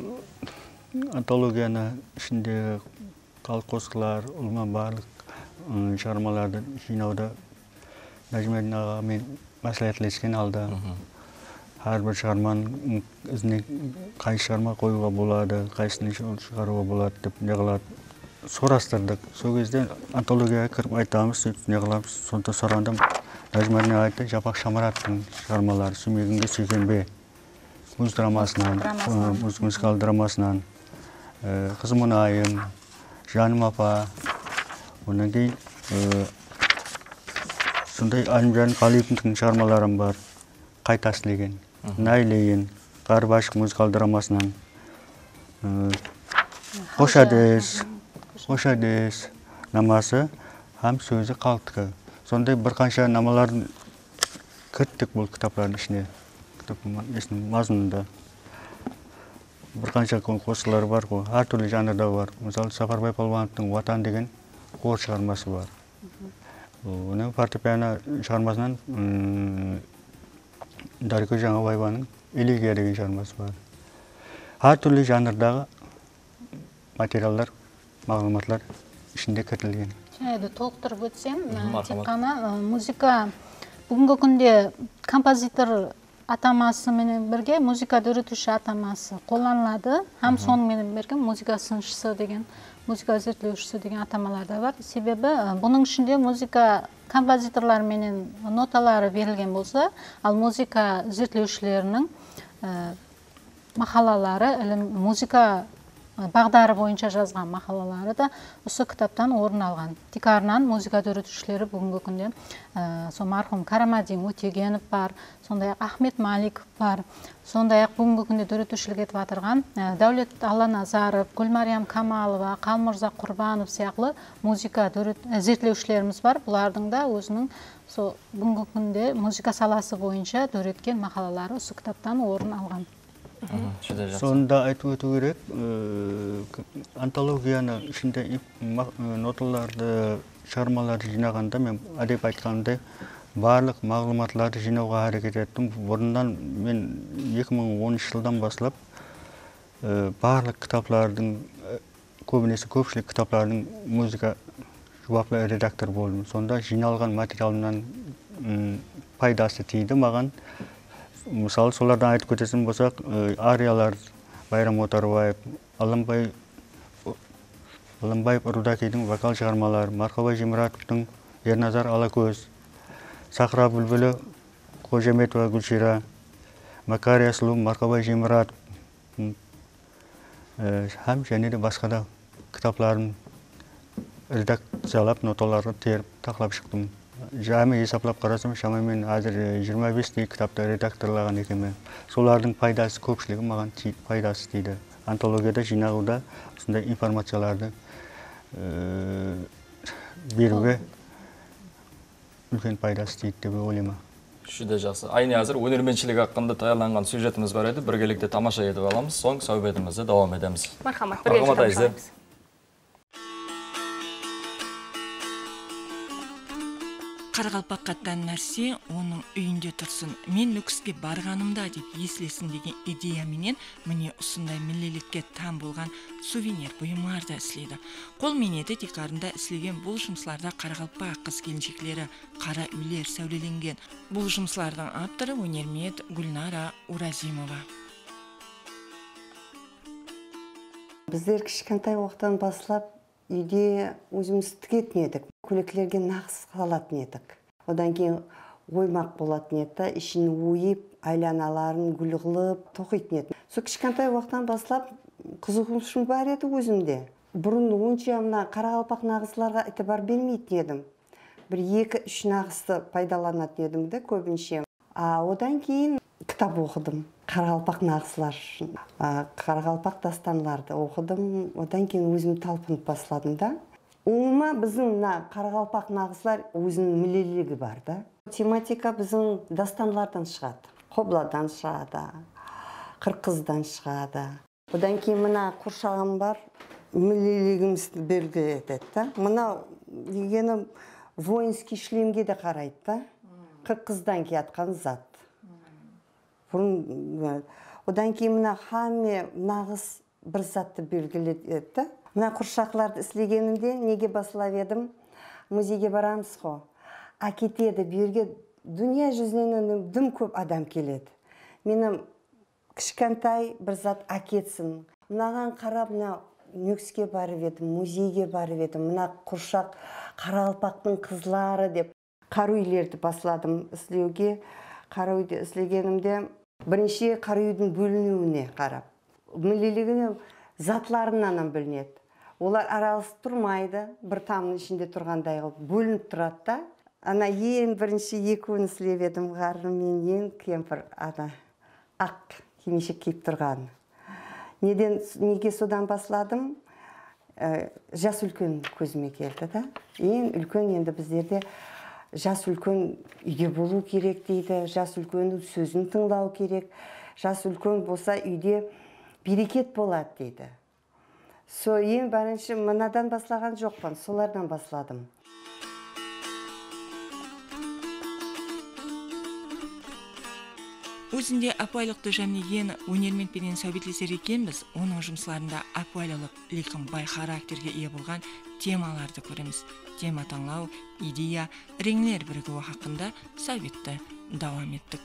F: Бұл антологияны ішінде халық қосықлар, ұлма барлық шығармаларды жинауда Нәжімәдин ағамен мәслихатлескен алда. әрбір шығарманың ізіне қай шығарма қоюға болады, қайсыны шығаруға болады деп не қылады. Сұрастырдық. Сол кезде антологияға кіріп айтамыз, сөйтіп не қыламыз. Сонда сұрағанда Нәжмәріне айтты, Жапақ Шамараттың шығармалары, Сүмегінге сүйкенбе, Мұз драмасынан, музыкалық драмасынан, Қызым Мұнайым, Жаным апа, онан кейін сондай Әлімжан Қалиевтің шығармаларым бар. Қайта сілеген, Найлейін, Қарып ашық музыкалық драмасынан, Қош әдес, Қош әдес намасы һәм сөзі қалдығы. Сондай бір қанша намаларын кірттік бұл кітаплардың ішіне, кітаптың мазмұнында. Бір қанша қосылары бар ғой, әр түрлі жанрда бар. Мысалы, Сапарбай Палуановтың Ватан деген хор шығармасы бар. Оның фортепиано шығармасынан Дарико Жаңабаеваның Элегия деген шығармасы бар. Әр түрлі жанрдағы материалдар, мағлұматлар ішінде кіртілген.
E: Және толықтырып өтсем, тек қана музыка бүгінгі күнде композитор атамасы менен бірге музыка үйретуші атамасы қолданылады. Һәм сонымен бірге музыка сыншысы деген, музыка зерттеушісі деген атамалар да бар. Себебі бұның ішінде музыка композиторлар менен ноталары берілген болса, ал музыка зерттеушілерінің мақалалары, музыка бағдары бойынша жазған мақалалары да осы кітаптан орын алған. Тикарынан музыка үйретушілері бүгінгі күнде сол марқұм Карамадин Өтегенов бар, сондай-ақ Ахмет Малик бар, сондай-ақ бүгінгі күнде үйретушілік етіп атырған Дәулет Алланазаров, Гүлмариям Камалова, Қалмырза Құрбанов сияқты музыка зерттеушілеріміз бар. Бұлардың да өзінің бүгінгі күнде музыка саласы бойынша үйреткен мақалалары осы кітаптан орын алған.
F: Сонда айтып өту керек, антологияны ішінде ноталарды, шығармаларды жинағанда мен әдеп айтқандай барлық мағлұматларды жинауға әрекет еттім. Бұрыннан мен екі мың оныншы жылдан бастап барлық кітаплардың, көбінесе көпшілік кітаплардың музыка жауаплы редактор болдым. Сонда жиналған материалымнан пайдасы тиді маған. Мысалы, солардан айтып кетесін болсақ, ариялар Байрам Отарбаев, Алымбаев Рудакидің вокал шығармалары, Марқабай Жеміратовтың Ерназар Алакөз, Сахра Бүлбілі Қожаметова Гүлшира, Макария Сұлу, Марқабай Жеміратов һәм және де басқа да кітапларын редакциялап, ноталарды теріп, тақлап шықтым. Жайымы есаплап қарасам, шамамен әзір жиырма бестей кітапты редакторлаған екенмін. Солардың пайдасы көпшілігі маған пайдасы тиді. Антологияда жинағуда осындай информацияларды беруге үлкен пайдасы тиді деп ойлаймын.
A: Шүде жақсы. Айне әзір өнерменшілік хақында таярланған сюжетіміз бар еді. Біргелікте тамаша етіп аламыз. Соң сәубетімізді давам етеміз.
B: Мархамат, бірге шығамыз.
J: Қарақалпаққа тән нәрсе оның үйінде тұрсын. Мен нүкіске барғанымда деп еслесін деген идеяменен міне осындай миллилікке тән болған сувенир бұйымларды іслейді. Қол менеті тикарында іслеген бұл жұмысларда Қарақалпақ қыз келіншектері қара үйлер сәулеленген. Бұл жұмыслардың авторы өнермет Гүлнара Уразимова.
K: Біздер кішкентай уақыттан басылап үйде өзіміз тігетін едік. Көйлектерге нақыс қалатын едік. Одан кейін оймақ болатын еді, ішін ойып, айланаларын гүл қылып, тоқитын едік. Сол кішкентай уақыттан басылап қызығушылығым бар еді өзімде. Бұрын онша мына Қарақалпақ нағызларға итибар бермейтін едім. Бір екі үш нағызды пайдаланатын едім де көбінше. Одан кейін кітап оқыдым. Қарақалпақ нағызлар, Қарақалпақ дастанларды оқыдым. Одан кейін өзім талпынып басладым да. Оңыма біздің Қарақалпақ нағызлар өзінің милелігі бар да. Тематика біздің дастанлардан шығады. Қобладан шығады, Қырқыздан шығады. Одан кейін мына қоршағым бар, милелігімізді белгі етеді. Мына дегені воинский шлемге де қарайды да. Қырқыздан келатқан зат. Одан кейін мына хаме нағыз бір затты белгіледі. Мына құршақларды іслегенімде неге басылап едім? Музейге барамыз қо. А кетеді берге дүния жүзінен дым көп адам келеді. Менің кішкентай бір зат әкетсін. Мынаған қарап, мына нүкіске барып едім, музейге барып едім, мына құршақ Қарақалпақтың қызлары деп қару үйлерді басладым іздеуге. Қару үйді іздегенімде бірінші қару үйдің бөлінуіне қарап, мүлелігіне затларынан бөлінеді. Олар араласып тұрмайды, бір тамның ішінде тұрғандай қылып бөлініп тұрады да. Ана ең бірінші екеуін іздеп едім, қарым мен ең кемпір ана ақ кимешек киіп тұрған. Неден, неге содан басладым? Ә, жас үлкен көзіме келді да. Ең үлкен енді біздерде жас үлкен үйде болу керек дейді. Жас үлкеннің сөзін тыңдау керек. Жас үлкен болса үйде берекет болады дейді. Со ең бірінші мынадан баслаған жоқпын, солардан басладым.
J: Өзінде апайлықты жәмнеген өнерменпенен сәубетлесер екенбіз, оның жұмысларында апайлылық лекім бай характерге ие болған темаларды көреміз. Тема таңлау, идея, реңлер бірігуі хақында сәубетті давам еттік.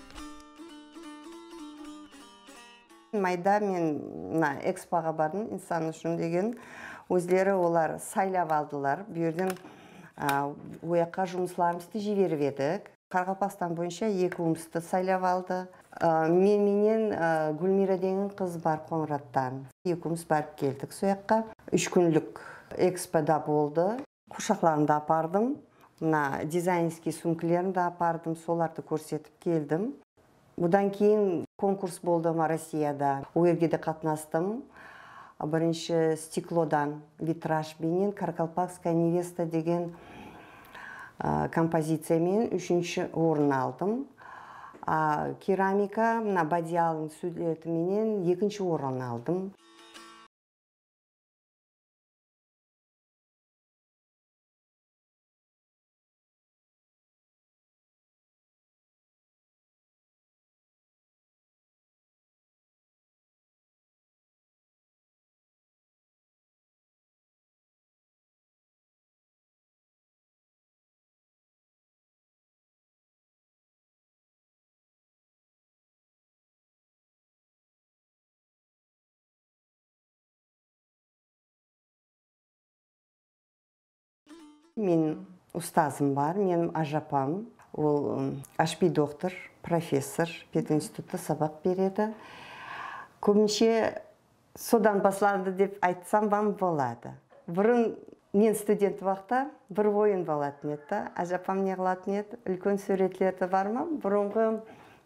K: Майда мен экспоға бардым, инсан үшін деген. Өздері олар сайлап алдылар. Бүйірден ояққа жұмысларымызды жіберіп едік. Қарақалпақстан бойынша екі өмісті сайлап алды. Мен менен Гүлмира деген қыз бар Қоңыраттан. Екі өміс барып келдік сояққа. Үш күнлік экспода болды. Құршақларымды апардым. Мына дизайнерский сумкілерімді апардым. Соларды көрсетіп келдім. Бұдан кейін конкурс болды Россияда. Ол жерге де қатынастым. Бірінші стеклодан витраж менен Қарақалпақская невеста деген композициямен үшінші орын алдым. Керамика, мына бадиалың суретіменен екінші орын алдым. Мен ұстазым бар, менің ажапам, ол ашпи доктор, профессор, пединститутта сабақ береді. Көбінше содан басланды деп айтсам вам болады. Бұрын мен студент вақта бір ойын болатын еді. Ажапам не қылатын еді? Үлкен суретлері бар ма? Бұрынғы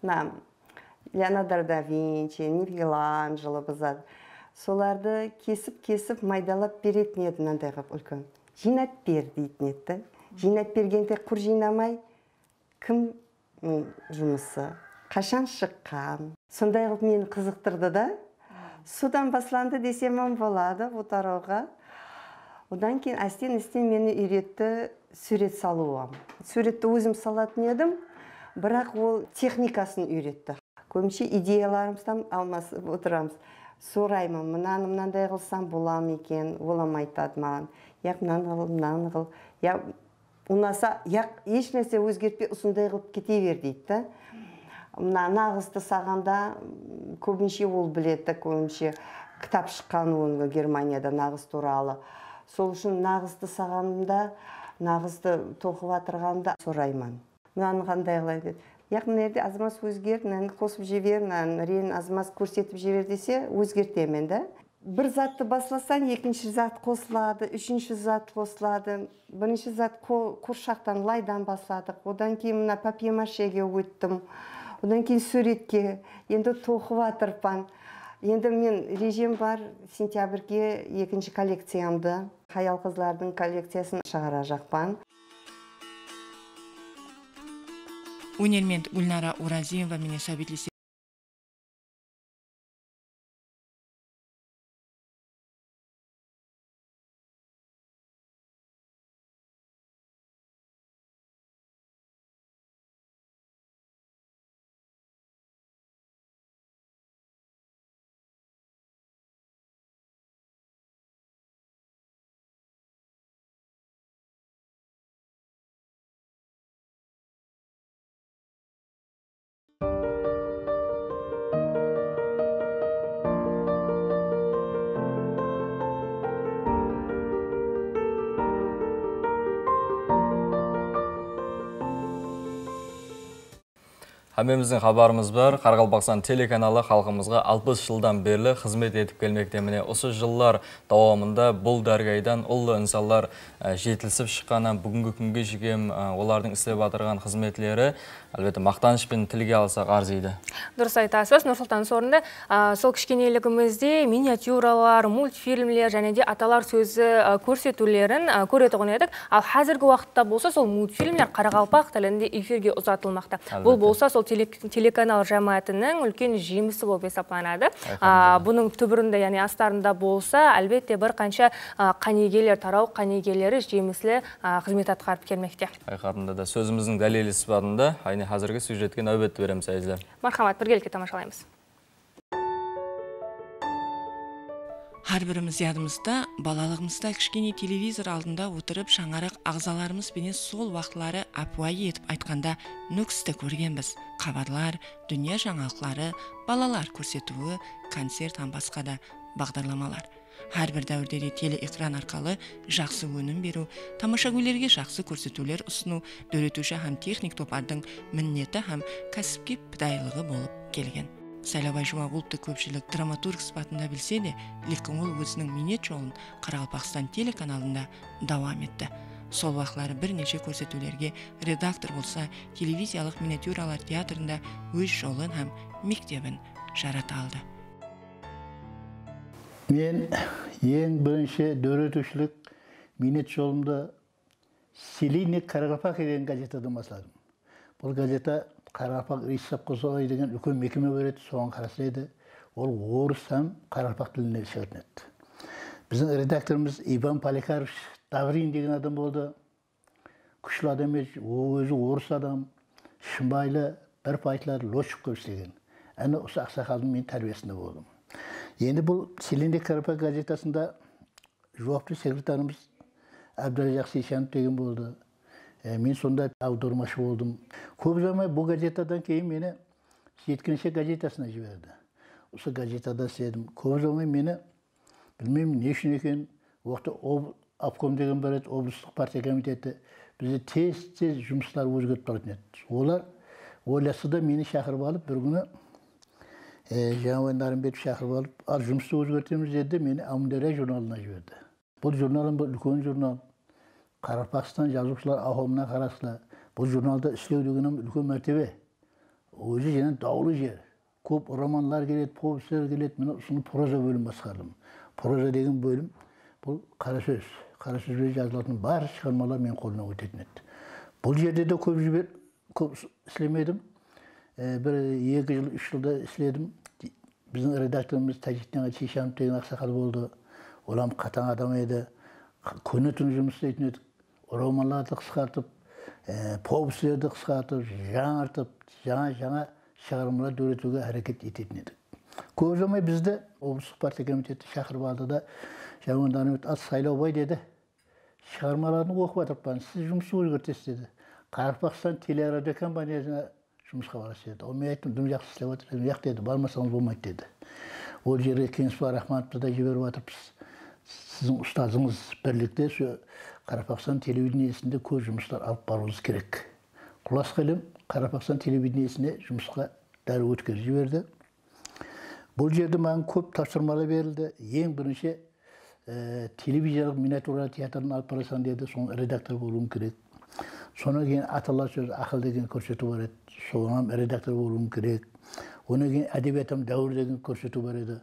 K: Леонардо да Винчи, Микеланджело бұзады. Соларды кесіп-кесіп майдалап беретін еді мынандай қылып үлкен. Жинап бер дейтін еді. Жинап бергенде құр жинамай, кім жұмысы, қашан шыққан. Сондай қылып мені қызықтырды да. Содан басланды десемім болады отарауға. Одан кейін әстен-әстен мені үйретті сурет салуым. Суретті өзім салатын едім, бірақ ол техникасын үйретті. Көбінше идеяларымыздан алмасып отырамыз. Сұраймын, мынаны мынандай қылсам болам екен, олам айтады маған. Яқ, мынаны қыл, мынаны қыл. Я ұнаса, яқ, еш нәрсе өзгертпей ұсындай қылып кете бер дейді. Мына нағызды сағанда көбінше ол біледі, көбінше кітап шыққан оны Германияда нағыз туралы. Сол үшін нағызды сағанымда, нағызды тоқып атырғанда сұраймын. Мынаны қандай қылай деді. Яқ, мына жерде азамас өзгер, мынаны қосып жібер, мынаны рен азамас көрсетіп жібер десе, өзгертемін да. Бір затты басласаң, екінші зат қосылады, үшінші зат қосылады. Бірінші зат құршақтан, лайдан басладық. Одан кейін мына папье-машеге өттім. Одан кейін суретке, енді тоқып атырпан. Енді мен режим бар, сентябрьге екінші коллекциямды, Хаял қызлардың коллекциясын шығара жақпан.
J: Өнермент Гүлнара Оразиева менен сәубетлесе.
A: Хамеміздің хабарымыз бар, Қарақалпақстан телеканалы халқымызға алпыс жылдан берлі қызмет етіп келмекте. Міне осы жыллар давамында бұл дәргайдан ұлы инсанлар жетілсіп шыққаннан бүгінгі күнге жегем олардың істеп атырған қызметлері әлбетте мақтанышпен тілге алсақ арзиды.
B: Дұрыс айтасыз, Нұрсұлтан сорында сол кішкенелігімізде миниатюралар, мультфильмлер және де аталар сөзі көрсетулерін көретұғын едік. Ал қазіргі уақытта болса сол мультфильмлер Қарақалпақ тілінде эфирге ұзатылмақта. Бұл болса сол телеканал жамаатының үлкен жемісі болып есептелінеді. Бұның түбірінде, яғни астарында болса, әлбетте бір қанша қанегелер, тарау қанегелері жеміслі қызмет атқарып келмекте.
A: Айқарында да сөзіміздің дәлелі сипатында айны қазіргі сюжетке нәубетті береміз әйзілер.
B: Мархамат, біргелікке тамашалаймыз.
J: Har birimiz yadımızda, балалығымызда кішкене телевизор алдында отырып шаңарақ ағзаларымыз бенен сол вақтлары апуайы етіп айтқанда нүкісті көргенбіз. Қабарлар, дүния жаңалықлары, балалар көрсетуі, концерт басқа да бағдарламалар. Har bir дәуірде де телеэкран арқалы жақсы өнім беру, тамашагөйлерге жақсы көрсетулер ұсыну, дөретуші һәм техник топардың міннеті һәм кәсіпке пыдайлығы болып келген. Сайлабай Жұмағұловты көпшілік драматург сипатында білсе де, лекін ол өзінің минет жолын Қарақалпақстан телеканалында давам етті. Сол вақтлары бірнеше көрсетулерге редактор болса, телевизиялық миниатюралар театрында өз жолын һәм мектебін жарата алды.
L: Мен ең бірінші дөретушілік минет жолымды Селиник Қарақалпақ деген газетадан бастадым. Бұл газета Қарақалпақ Рейсап Қосолай деген үлкен мекеме береді, соған қарасылайды. Ол орыс һәм Қарақалпақ тіліне шығатын еді. Біздің редакторымыз Иван Поликаров Таврин деген адам болды. Күшлі адам еді, ол өзі орыс адам, шымбайлы, бір пайтылар лошық көрсеген. Әні осы ақсақалдың мен тәрбиесінде болдым. Енді бұл Селиник Қарақалпақ газетасында жауапты секретарымыз Әбдіразақ Сейшанов деген болды. Мен сонда аудармашы болдым. Көп ұзамай бұл газетадан кейін мені жеткіншек газетасына жіберді. Осы газетада істедім. Көп ұзамай мені білмеймін не үшін екен, оқты обком деген бар еді, облыстық партия комитеті бізде тез-тез жұмыстар өзгертіп тұратын еді. Олар ойласа да мені шақырып алып, бір күні жаңа Нарымбетов шақырып алып, ал жұмысты өзгертеміз деді, мені Амудария журналына жіберді. Бұл журналым бір үлкен журнал. Қарақалпақстан жазушылар ағымына қарасылар. Бұл журналда істеу дегенім үлкен мәртебе. Өзі және даулы жер. Көп романлар келеді, повестер келеді. Мен ұсыны проза бөлім басқардым. Проза деген бөлім бұл қара сөз. Қара сөзбен жазылатын бар шығармалар мен қолына өтетін еді. Бұл жерде де көп жібер, көп істемедім. Бір екі жыл, үш жылда істедім. Біздің редакторымыз Тәжіктен Сейшанов деген ақсақал болды. Олам қатаң адам еді. Күні түні жұмыс істейтін едік. Романларды қысқартып, повестерді қысқартып, жаңартып, жаңа-жаңа шығармалар дөретуге әрекет ететін едік. Көп ұзамай бізді облыстық партия комитеті шақырып алды да, жаңа ат Сайлаубай деді, шығармаларын оқып атырпан, сіз жұмысты өзгертесіз деді. Қарақалпақстан телерадио компаниясына жұмысқа барасыз деді. Ол мен айттым, дым жақсы істеп жатыр, жоқ деді, бармасаңыз болмайды деді. Ол жерге Кеңесбай Рахмановты да жіберіп жатырпыз. Сіздің ұстазыңыз бірлікте Қарақалпақстан телевидениесінде көп жұмыстар алып баруыңыз керек. Құлас қалем Қарақалпақстан телевидениесіне жұмысқа дәрі өткізіп жіберді. Бұл жерде маған көп тапсырмалар берілді. Ең бірінші телевизиялық миниатюра театрын алып барасың деді, соның редактор болуым керек. Содан кейін аталар сөз ақыл деген көрсету бар еді. Соған редактор болуым керек. Одан кейін әдебиетім дәуір деген көрсету бар еді.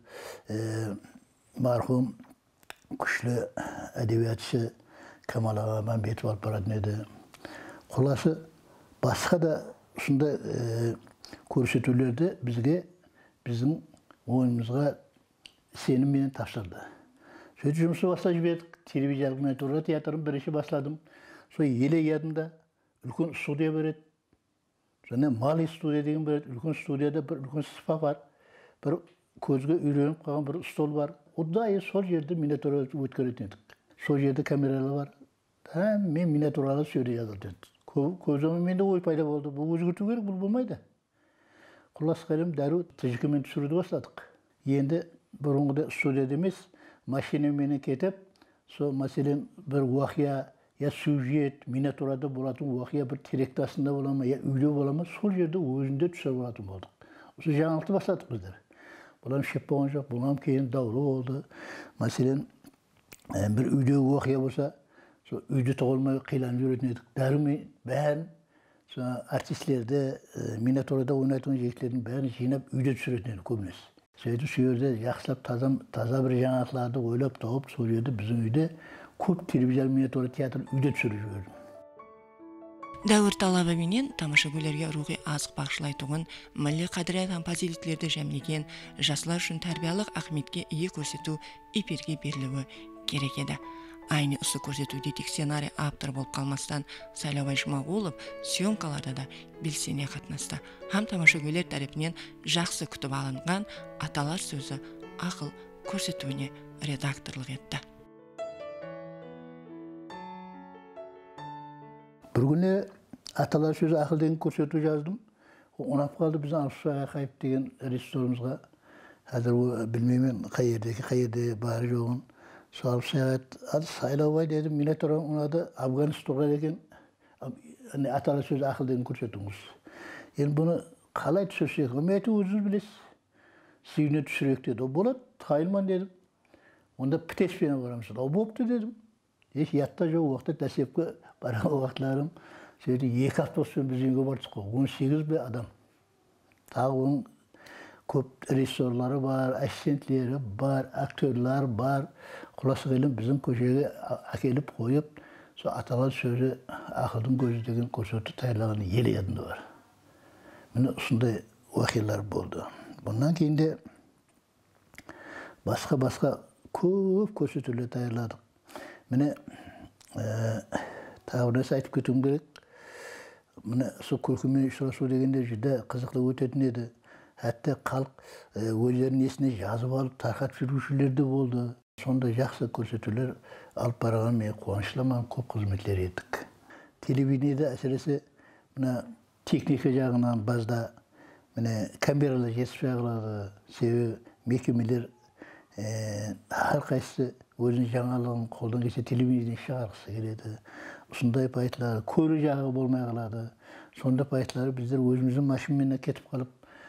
L: Мархум күшлі әдебиетші Камал аға Мәмбетов алып баратын еді. Құласы басқа да ұсында көрсетулерді бізге, біздің ойымызға сеніммен тапсырды. Сөйтіп жұмысы бастап жібердік. Телевизиялық миниатюра театрын бірінші басладым. Сол еле ядымда үлкен студия бар еді. Және Мали студия деген бар еді. Үлкен студияда бір үлкен сыпа бар. Бір көзге үйреніп қалған бір стол бар. Ұдайы сол жерде миниатюра өткеретін едік. Сол жерде камералар бар. Мен миниатюралы сөйлей жазылды. Көзіме менде ой пайда болды. Бұл өзгерту керек, бұл болмайды. Құлас қалем дәру тіжікімен түсіруді бастадық. Енді бұрынғыда студияда емес, машинамен кетіп, сол мәселен бір уақия я сюжет, минатурада болатын уақия бір теректасында бола ма, я үйде бола ма, сол жерде өзінде түсір болатын болдық. Осы жаңалықты бастадық біздер. Бұлам шеп болған жоқ, бұлам кейін даулы болды. Мәселен, бір үйде уақия болса, үйде тоғылмай қиланып жүретін едік. Дәрімен бәрін, артистлерді, минатурада ойнайтын жектердің бәрін жинап үйде түсіретін едік көбінесе. Сөйтіп сол жерде жақсылап таза бір жаңалықтарды ойлап тауып, сол жерде біздің үйде көп телевизор минатура театр үйде түсіріп жүрдім.
J: Дәуір талабы менен тамашагөйлерге рухи азық бақшылайтуын, милли қадірет композиторлерді жәмлеген, жаслар үшін тәрбиялық Ахметке ие көрсету эфирге берілуі керек еді. Айны ұсы көрсетуде тек сценарий автор болып қалмастан Сайлаубай Жұмағұлов съемкаларда да белсене қатынасты. Хам тамашагөйлер тарапынан жақсы күтіп алынған аталар сөзі ақыл көрсетуіне редакторлық етті.
L: Бір күні аталар сөзі ақыл деген көрсету жаздым. Онап қалды біздің Алпысбай Ақаев деген режиссерімізға. Қазір білмеймін қай жерде, қай жерде бар жоғын. Сол Алпысбай Сайлаубай дедім, минатура ұнады, Афганистанға деген аталар сөзі ақыл деген көрсетуіңіз. Енді бұны қалай түсірсек, мәйті өзіңіз білесіз. Сүйіне түсірек деді. О болады, тайылман дедім. Онда птеспен барамыз. О болыпты дедім. Еш ятта жоқ уақытта тәсепке барған уақытларым. Сөйді екі автобуспен біз үйге бардық қой. он сегіз бе адам. Тағы оның көп режиссерлары бар, ассистентлері бар, актерлар бар. Құласы келіп біздің көшеге әкеліп қойып, сол аталар сөзі ақылдың көзі деген көрсетті тайылаған ел ядында бар. Міне осындай уақиғалар болды. Бұндан кейін де басқа-басқа көп көрсетулер тайырладық. Міне тағы нәрсе айтып кетуім керек. Міне сол көркеммен ұшырасу дегенде жүдә қызықты өтетін еді. Әтті халық өздерінің есіне жазып алып, тарқатып жүрушілер де болды. Сондай жақсы көрсетулер алып барған мен қуаныштымын, көп қызметлер еттік. Телевидениеде әсіресе мына техника жағынан базда міне камералар жетіспей қалады. Себебі мекемелер әрқайсысы өзінің жаңалығын қолдан келсе телевидениеден шығарғысы келеді. Осындай пайтлары көру жағы болмай қалады. Сондай пайтлары біздер өзіміздің машинамен кетіп қалып,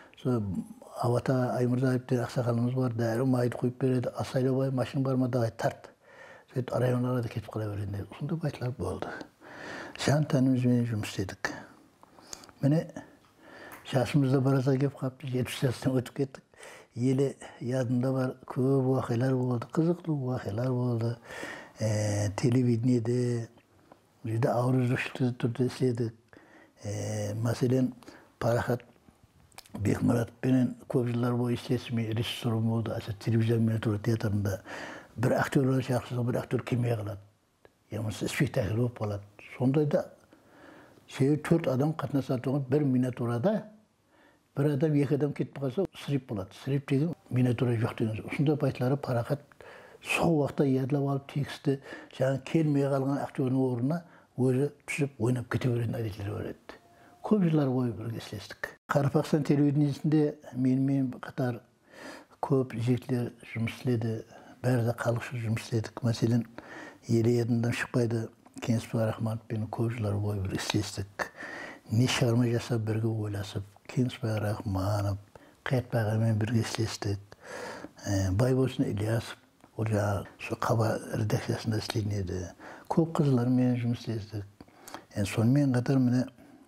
L: Авата Аймырзаев деген ақсақалымыз бар, дәрі майды қойып береді. Сайлаубай машина бар ма давай тарт. Сөйтіп районларға да кетіп қала береді. Осындай пайтлар болды. Жан тәнімізбен жұмыс істедік. Міне жасымызда біразға келіп қалыпты, жетпіс жастан өтіп кеттік. Елі ядында бар көп уақиғалар болды, қызықты уақиғалар болды. Телевидениеде жүзде ауырызушылықты түрде істедік. Мәселен, Парахат Бекмұратпенен көп жылдар бойы істесіме режиссерім болды. Әсет телевизор минатура театрында бір актерлар шақырса, бір актер келмей қалады. Яғни спектакль болып қалады. Сондайда төрт адам қатынасатын бір минатурада бір адам, екі адам кетіп қалса, сырып болады. Сырып деген минатура жоқ деген. Осындай пайтлары Парахат сол уақытта ядылап алып тексті, жаңа келмей қалған актердің орнына өзі түсіп ойнап кете беретін әдеттері бар еді. Көп жылдар бойы бірге істестік. Қарапақстан телевидениесінде менімен қатар көп жігіттер жұмыс істеді, бәрі де халық үшін жұмыс істедік. Мәселен, елі едіндан шықпайды Кеңесбай Рахмановпен көп жылдар бойы бірге істестік. Не шығарма жасап бірге ойласып, Кеңесбай Рахманов, Қайытбай ағамен бірге істестік. Байбосын Ильясов, ол жаңағы сол Қаба редакциясында істейтін еді. Көп қызылармен жұмыс істестік. Сонымен қатар міне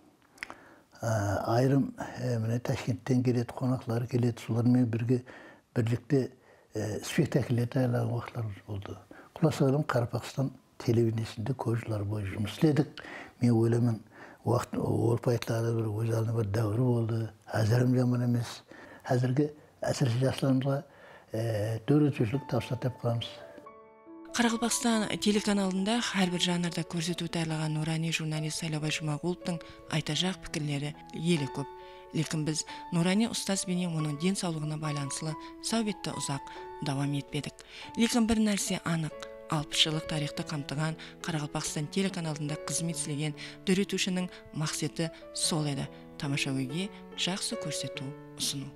L: айрым міне Ташкенттен келеді, қонақлар келеді, солармен бірге бірлікте спектакльдер дайындаған уақытларымыз болды. Құласа қалам Қарапақстан телевидениесінде көп жылдар бойы жұмыс істедік. Мен ойлаймын, уақыт ол пайтлары бір өз алдына бір дәуірі болды. Әзірім жаман емес. Әзірге әсіресе жастарымызға дөретушілік тапсырып қаламыз.
J: Қарақалпақстан телеканалында әрбір жанрда көрсету тәрліған нұрани журналист Сайлаубай Жұмағұловтың айтажақ пікірлері елі көп. Лекін біз Нұрани ұстаз бенен оның ден саулығына байланысылы сәубетті ұзақ давам етпедік. Лекін бір нәрсе анық, алпыс жылдық тарихты қамтыған Қарақалпақстан телеканалында қызмет істеген дөретушінің мақсаты сол еді. Тамашагөйге жақсы көрсету ұсыну.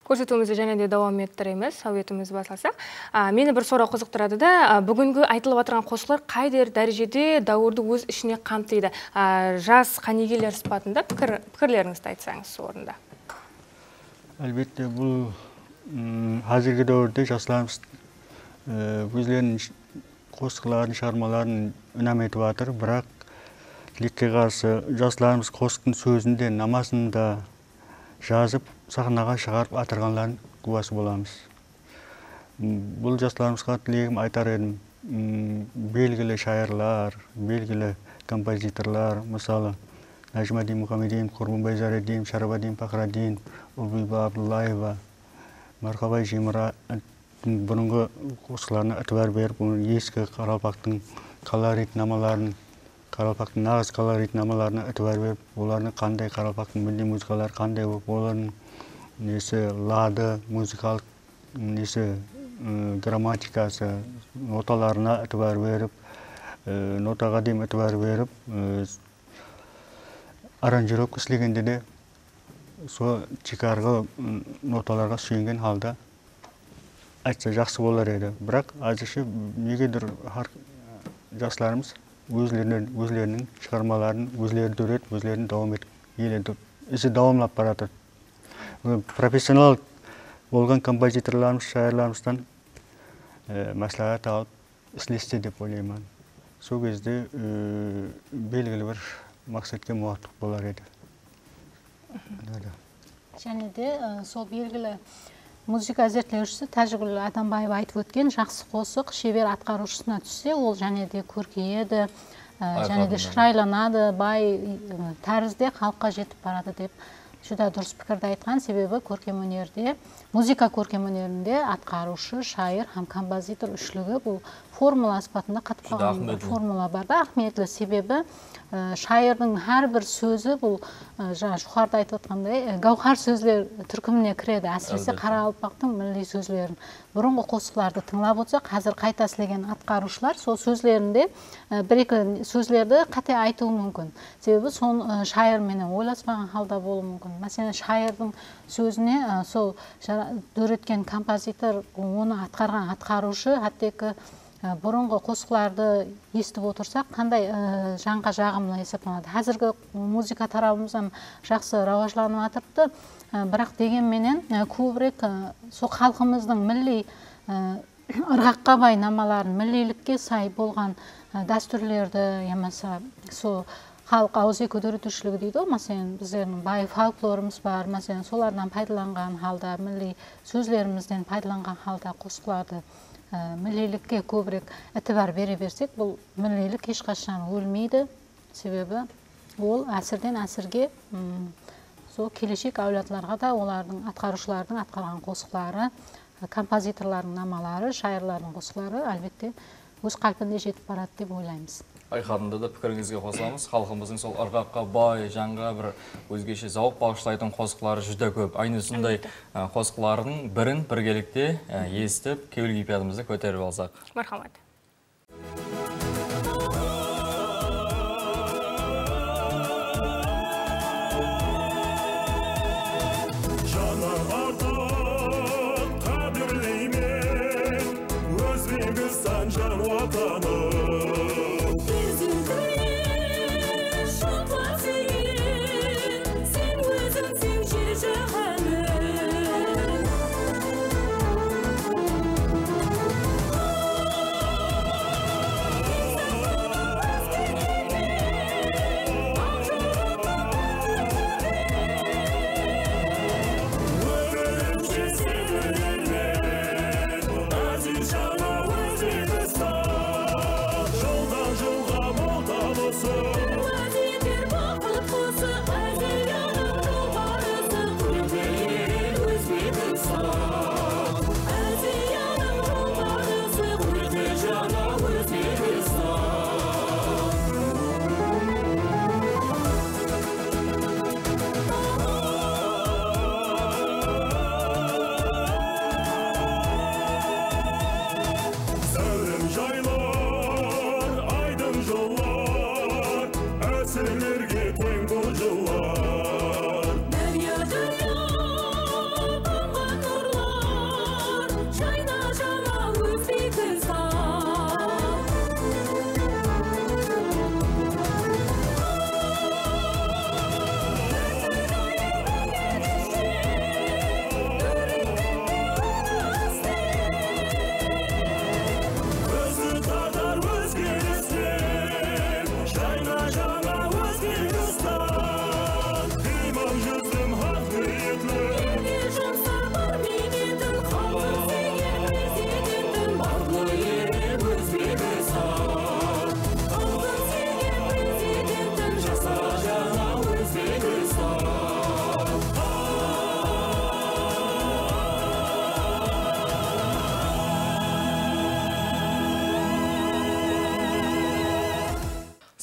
B: Көрсетуімізді және де давам еттіреміз, сәуетіміз басалсақ. Мені бір сұрау қызықтырады да, бүгінгі айтылып отырған қосылар қай дәрежеде дәуірді өз ішіне қамтиды? Жас қанегелер сипатында пікірлеріңізді айтсаңыз орында.
F: Әлбетте, бұл қазіргі дәуірде жастарымыз өздерінің қосқыларын, шығармаларын үнем етіп жатыр, бірақ тілекке қарсы жастарымыз қосқын сөзінде, намазында жазып, сахнаға шығарып атырғанларын куәсі боламыз. Бұл жастарымызға тілегім айтар едім, белгілі шайырлар, белгілі композиторлар, мысалы Нәжмәдин Мұхаммедин, Құрбанбай Зареддин, Шарабадин Пахрадин, Ұлбиба Абдуллаева, Мархабай Жимра бұрынғы қосқыларына әтібар беріп, ескі Қаралпақтың колоритнамаларын, Қаралпақтың нағыз колоритнамаларына әтібар беріп, олардың қандай Қаралпақтың милли музыкалар қандай болып, олардың несі лады, музыкалық несі грамматикасы, ноталарына әтібар беріп, нотаға дейм әтібар беріп, аранжировка істегенде де сол чикарғы ноталарға сүйенген халда айтса жақсы болар еді. Бірақ әзірше негедір жастарымыз өзлерінің шығармаларын өзлері дөретіп, өзлерін давам етіп, ісі давамлап барады. Профессионал болған композиторларымыз, шайырларымыздан мәслихат алып істесте деп ойлаймын. Сол кезде белгілі бір мақсатқа муафиқ болар еді.
E: Және де сол белгілі музыка зерттеушісі Тәжігүл Адамбаева айтып өткен жақсы қосық шебер атқарушысына түссе, ол және де көркейеді, және де шырайланады, бай тәрізде халыққа жетіп барады деп жүдә дұрыс пікірді айтқан. Себебі көркем өнерде, музыка көркем өнерінде атқарушы, шайыр һәм композитор үшлігі бұл формула аспатында қатып қалған формула бар да, ахметлі. Себебі шайырдың әрбір сөзі бұл жаңа жоғарыда айтып отқандай гауһар сөздер түркіміне кіреді. Әсіресе Қарақалпақтың милли сөздерін. Бұрынғы қосқыларды тыңлап отырсақ, қазір қайта сөйлеген атқарушылар сол сөздерінде бір-екі сөздерді қате айтуы мүмкін. Себебі сон шайырменен ойласпаған халда болуы мүмкін. Мәселен, шайырдың сөзіне сол дөреткен композитор, оны атқарған атқарушы, әттекі бұрынғы қосқыларды естіп отырсақ, қандай жанға жағымлы есептеледі. Қазіргі музыка тарабымыздан жақсы рауажланып жатырды, бірақ дегенменен көбірек сол халқымыздың милли ырғаққа бай намаларын, миллилікке сай болған дәстүрлерді, емаса сол халық ауызекі дөретушілігі дейді, мәселен біздердің бай фольклорымыз бар, мәселен солардан пайдаланған халда, милли сөзлерімізден пайдаланған халда қосқыларды миллилікке көбірек әтібар бере берсек, бұл миллилік ешқашан өлмейді. Себебі ол әсірден әсірге сол келешек әулетларға да олардың атқарушылардың атқарған қосқылары, композиторлардың намалары, шайырлардың қосқылары әлбетте өз қалпында жетіп барады деп ойлаймыз.
A: Айқадында да пікіріңізге қосыламыз. Халқымыздың сол ырғаққа бай, жанға бір өзгеше зауық бағыштайтын қосқылары жүдә көп. Айны сондай қосқылардың бірін біргелікте естіп, кеуіл кипиятымызды көтеріп алсақ.
B: Мархамат.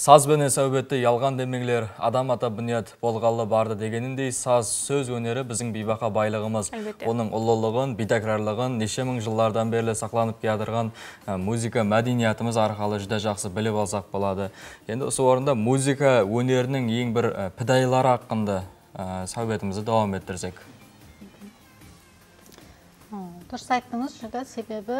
A: Саз бенен сәубетті ялған демеглер адам ата бұният болғалы барды дегеніндей, саз сөз өнері біздің бейбақа байлығымыз. Оның ұлылығын, битәкрарлығын, неше мың жыллардан берлі сақланып келатырған музыка мәдениетіміз арқалы жүдә жақсы біліп алсақ болады. Енді осы орында музыка өнерінің ең бір пидайлары haqqında сәубетімізді давам еттірсек.
E: Дұрыс айттыңыз, жүдә себебі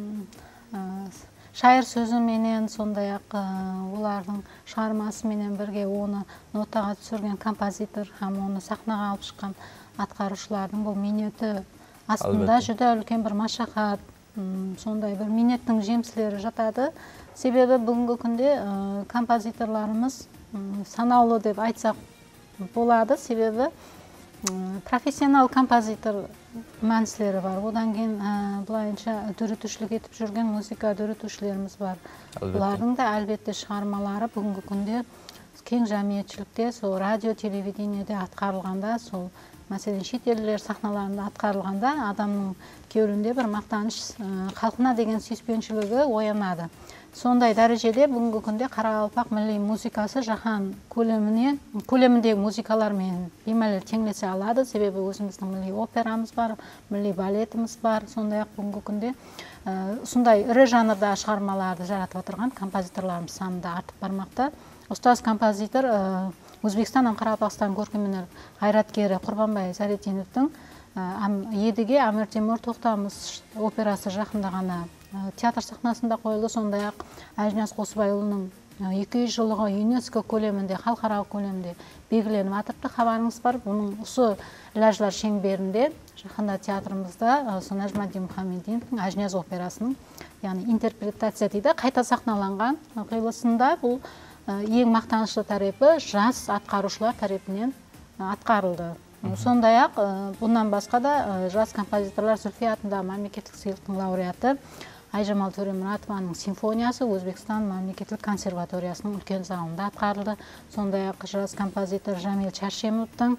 E: шайыр сөзі менен, сондай-ақ олардың шығармасы менен бірге оны нотаға түсірген композитор һәм оны сахнаға алып шыққан атқарушылардың бұл минеті астында жүдә үлкен бір машақат, сондай бір минеттің жеміслері жатады. Себебі бүгінгі күнде композиторларымыз санаулы деп айтсақ болады, себебі профессионал композитор мәнісілері бар. Одан кейін бұлайынша дүрітушілік етіп жүрген музыка дүрітушілеріміз бар. Бұлардың да әлбетте шығармалары бүгінгі күнде кең жамиетшілікте, сол радио, телевидениеде атқарылғанда, сол мәселен шетелдер сахналарында атқарылғанда адамның кеуілінде бір мақтаныш, халқына деген сүйіспеншілігі оянады. Сондай дәрежеде бүгінгі күнде Қарақалпақ милли музыкасы жаһан көлеміне, көлеміндегі музыкалармен беймәлі теңлесе алады. Себебі өзіміздің милли операмыз бар, милли балетіміз бар. Сондай-ақ бүгінгі күнде сондай ірі жанрда шығармаларды жаратып отырған композиторларымыз саны да артып бармақта. Ұстаз композитор Өзбекстан Қарақалпақстан көркемөнер қайраткері Құрбанбай Зәретдиновтың Едіге Әмір Темір Тоқтамыс операсы жақында ғана театр сахнасында қойылды. Сондай-ақ Әжінәс Қосыбайұлының екі жүз жылығы ЮНЕСКО көлемінде, халықаралық көлемінде белгіленіп атырды. Хабарыңыз бар. Бұның осы ләжлар шеңберінде жақында театрымызда Нәжмәдин Мұхаммединовтың Әжінәс операсының, яғни интерпретация дейді, қайта сахналанған қиылысында бұл ең мақтанышлы тарапы жас атқарушылар тарапынан атқарылды. Сондай-ақ бұнан басқа да жас композиторлар Зүлфия атындағы мемлекеттік сыйлықтың лауреаты Айжамал Төремұратованың симфониясы Өзбекстан мемлекеттік консерваториясының үлкен залында атқарылды. Сондай-ақ жас композитор Жамил Чаршемовтың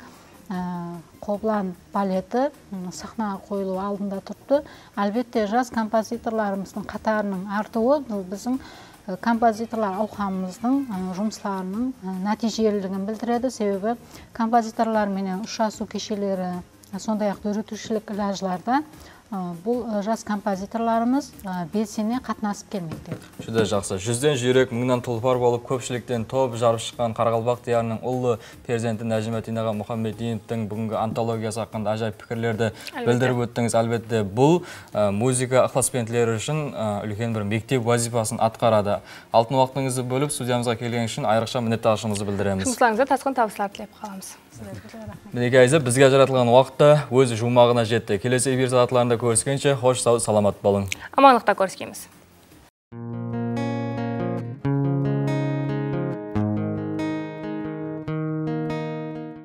E: Қоблан балеті сахнаға қойылу алдында тұрды. Әлбетте жас композиторларымыздың қатарының артуы біздің композиторлар ауқамымыздың жұмысларының нәтижелілігін білдіреді. Себебі композиторлар менен ұшасу кешелері, сондай-ақ дүрітушілік ләжларда бұл жас композиторларымыз белсене қатынасып келмекте.
A: Жүдә жақсы. Жүзден жүйрек, мыңнан тұлпар болып, көпшіліктен топ жарып шыққан Қарақалпақ диярының ұлы перзенті Нәжмәдин аға Мұхаммединовтың бүгінгі антологиясы haqqında ажайып пікірлерді білдіріп өттіңіз. Әлбетте бұл музыка ықыласпенділері үшін үлкен бір мектеп вазифасын атқарады. Алтын уақытыңызды бөліп, студиямызға келген үшін айрықша minnettarligimizni білдіреміз.
B: Жұмысларыңызға тасқын табыстар тілеп қаламыз.
A: Мінекей айзы, бізге жаратылған уақытта өз жұмағына жетті. Келесі эфир сағатларында көріскенше, хош, саламат болың.
B: Аманлықта көріскеміз.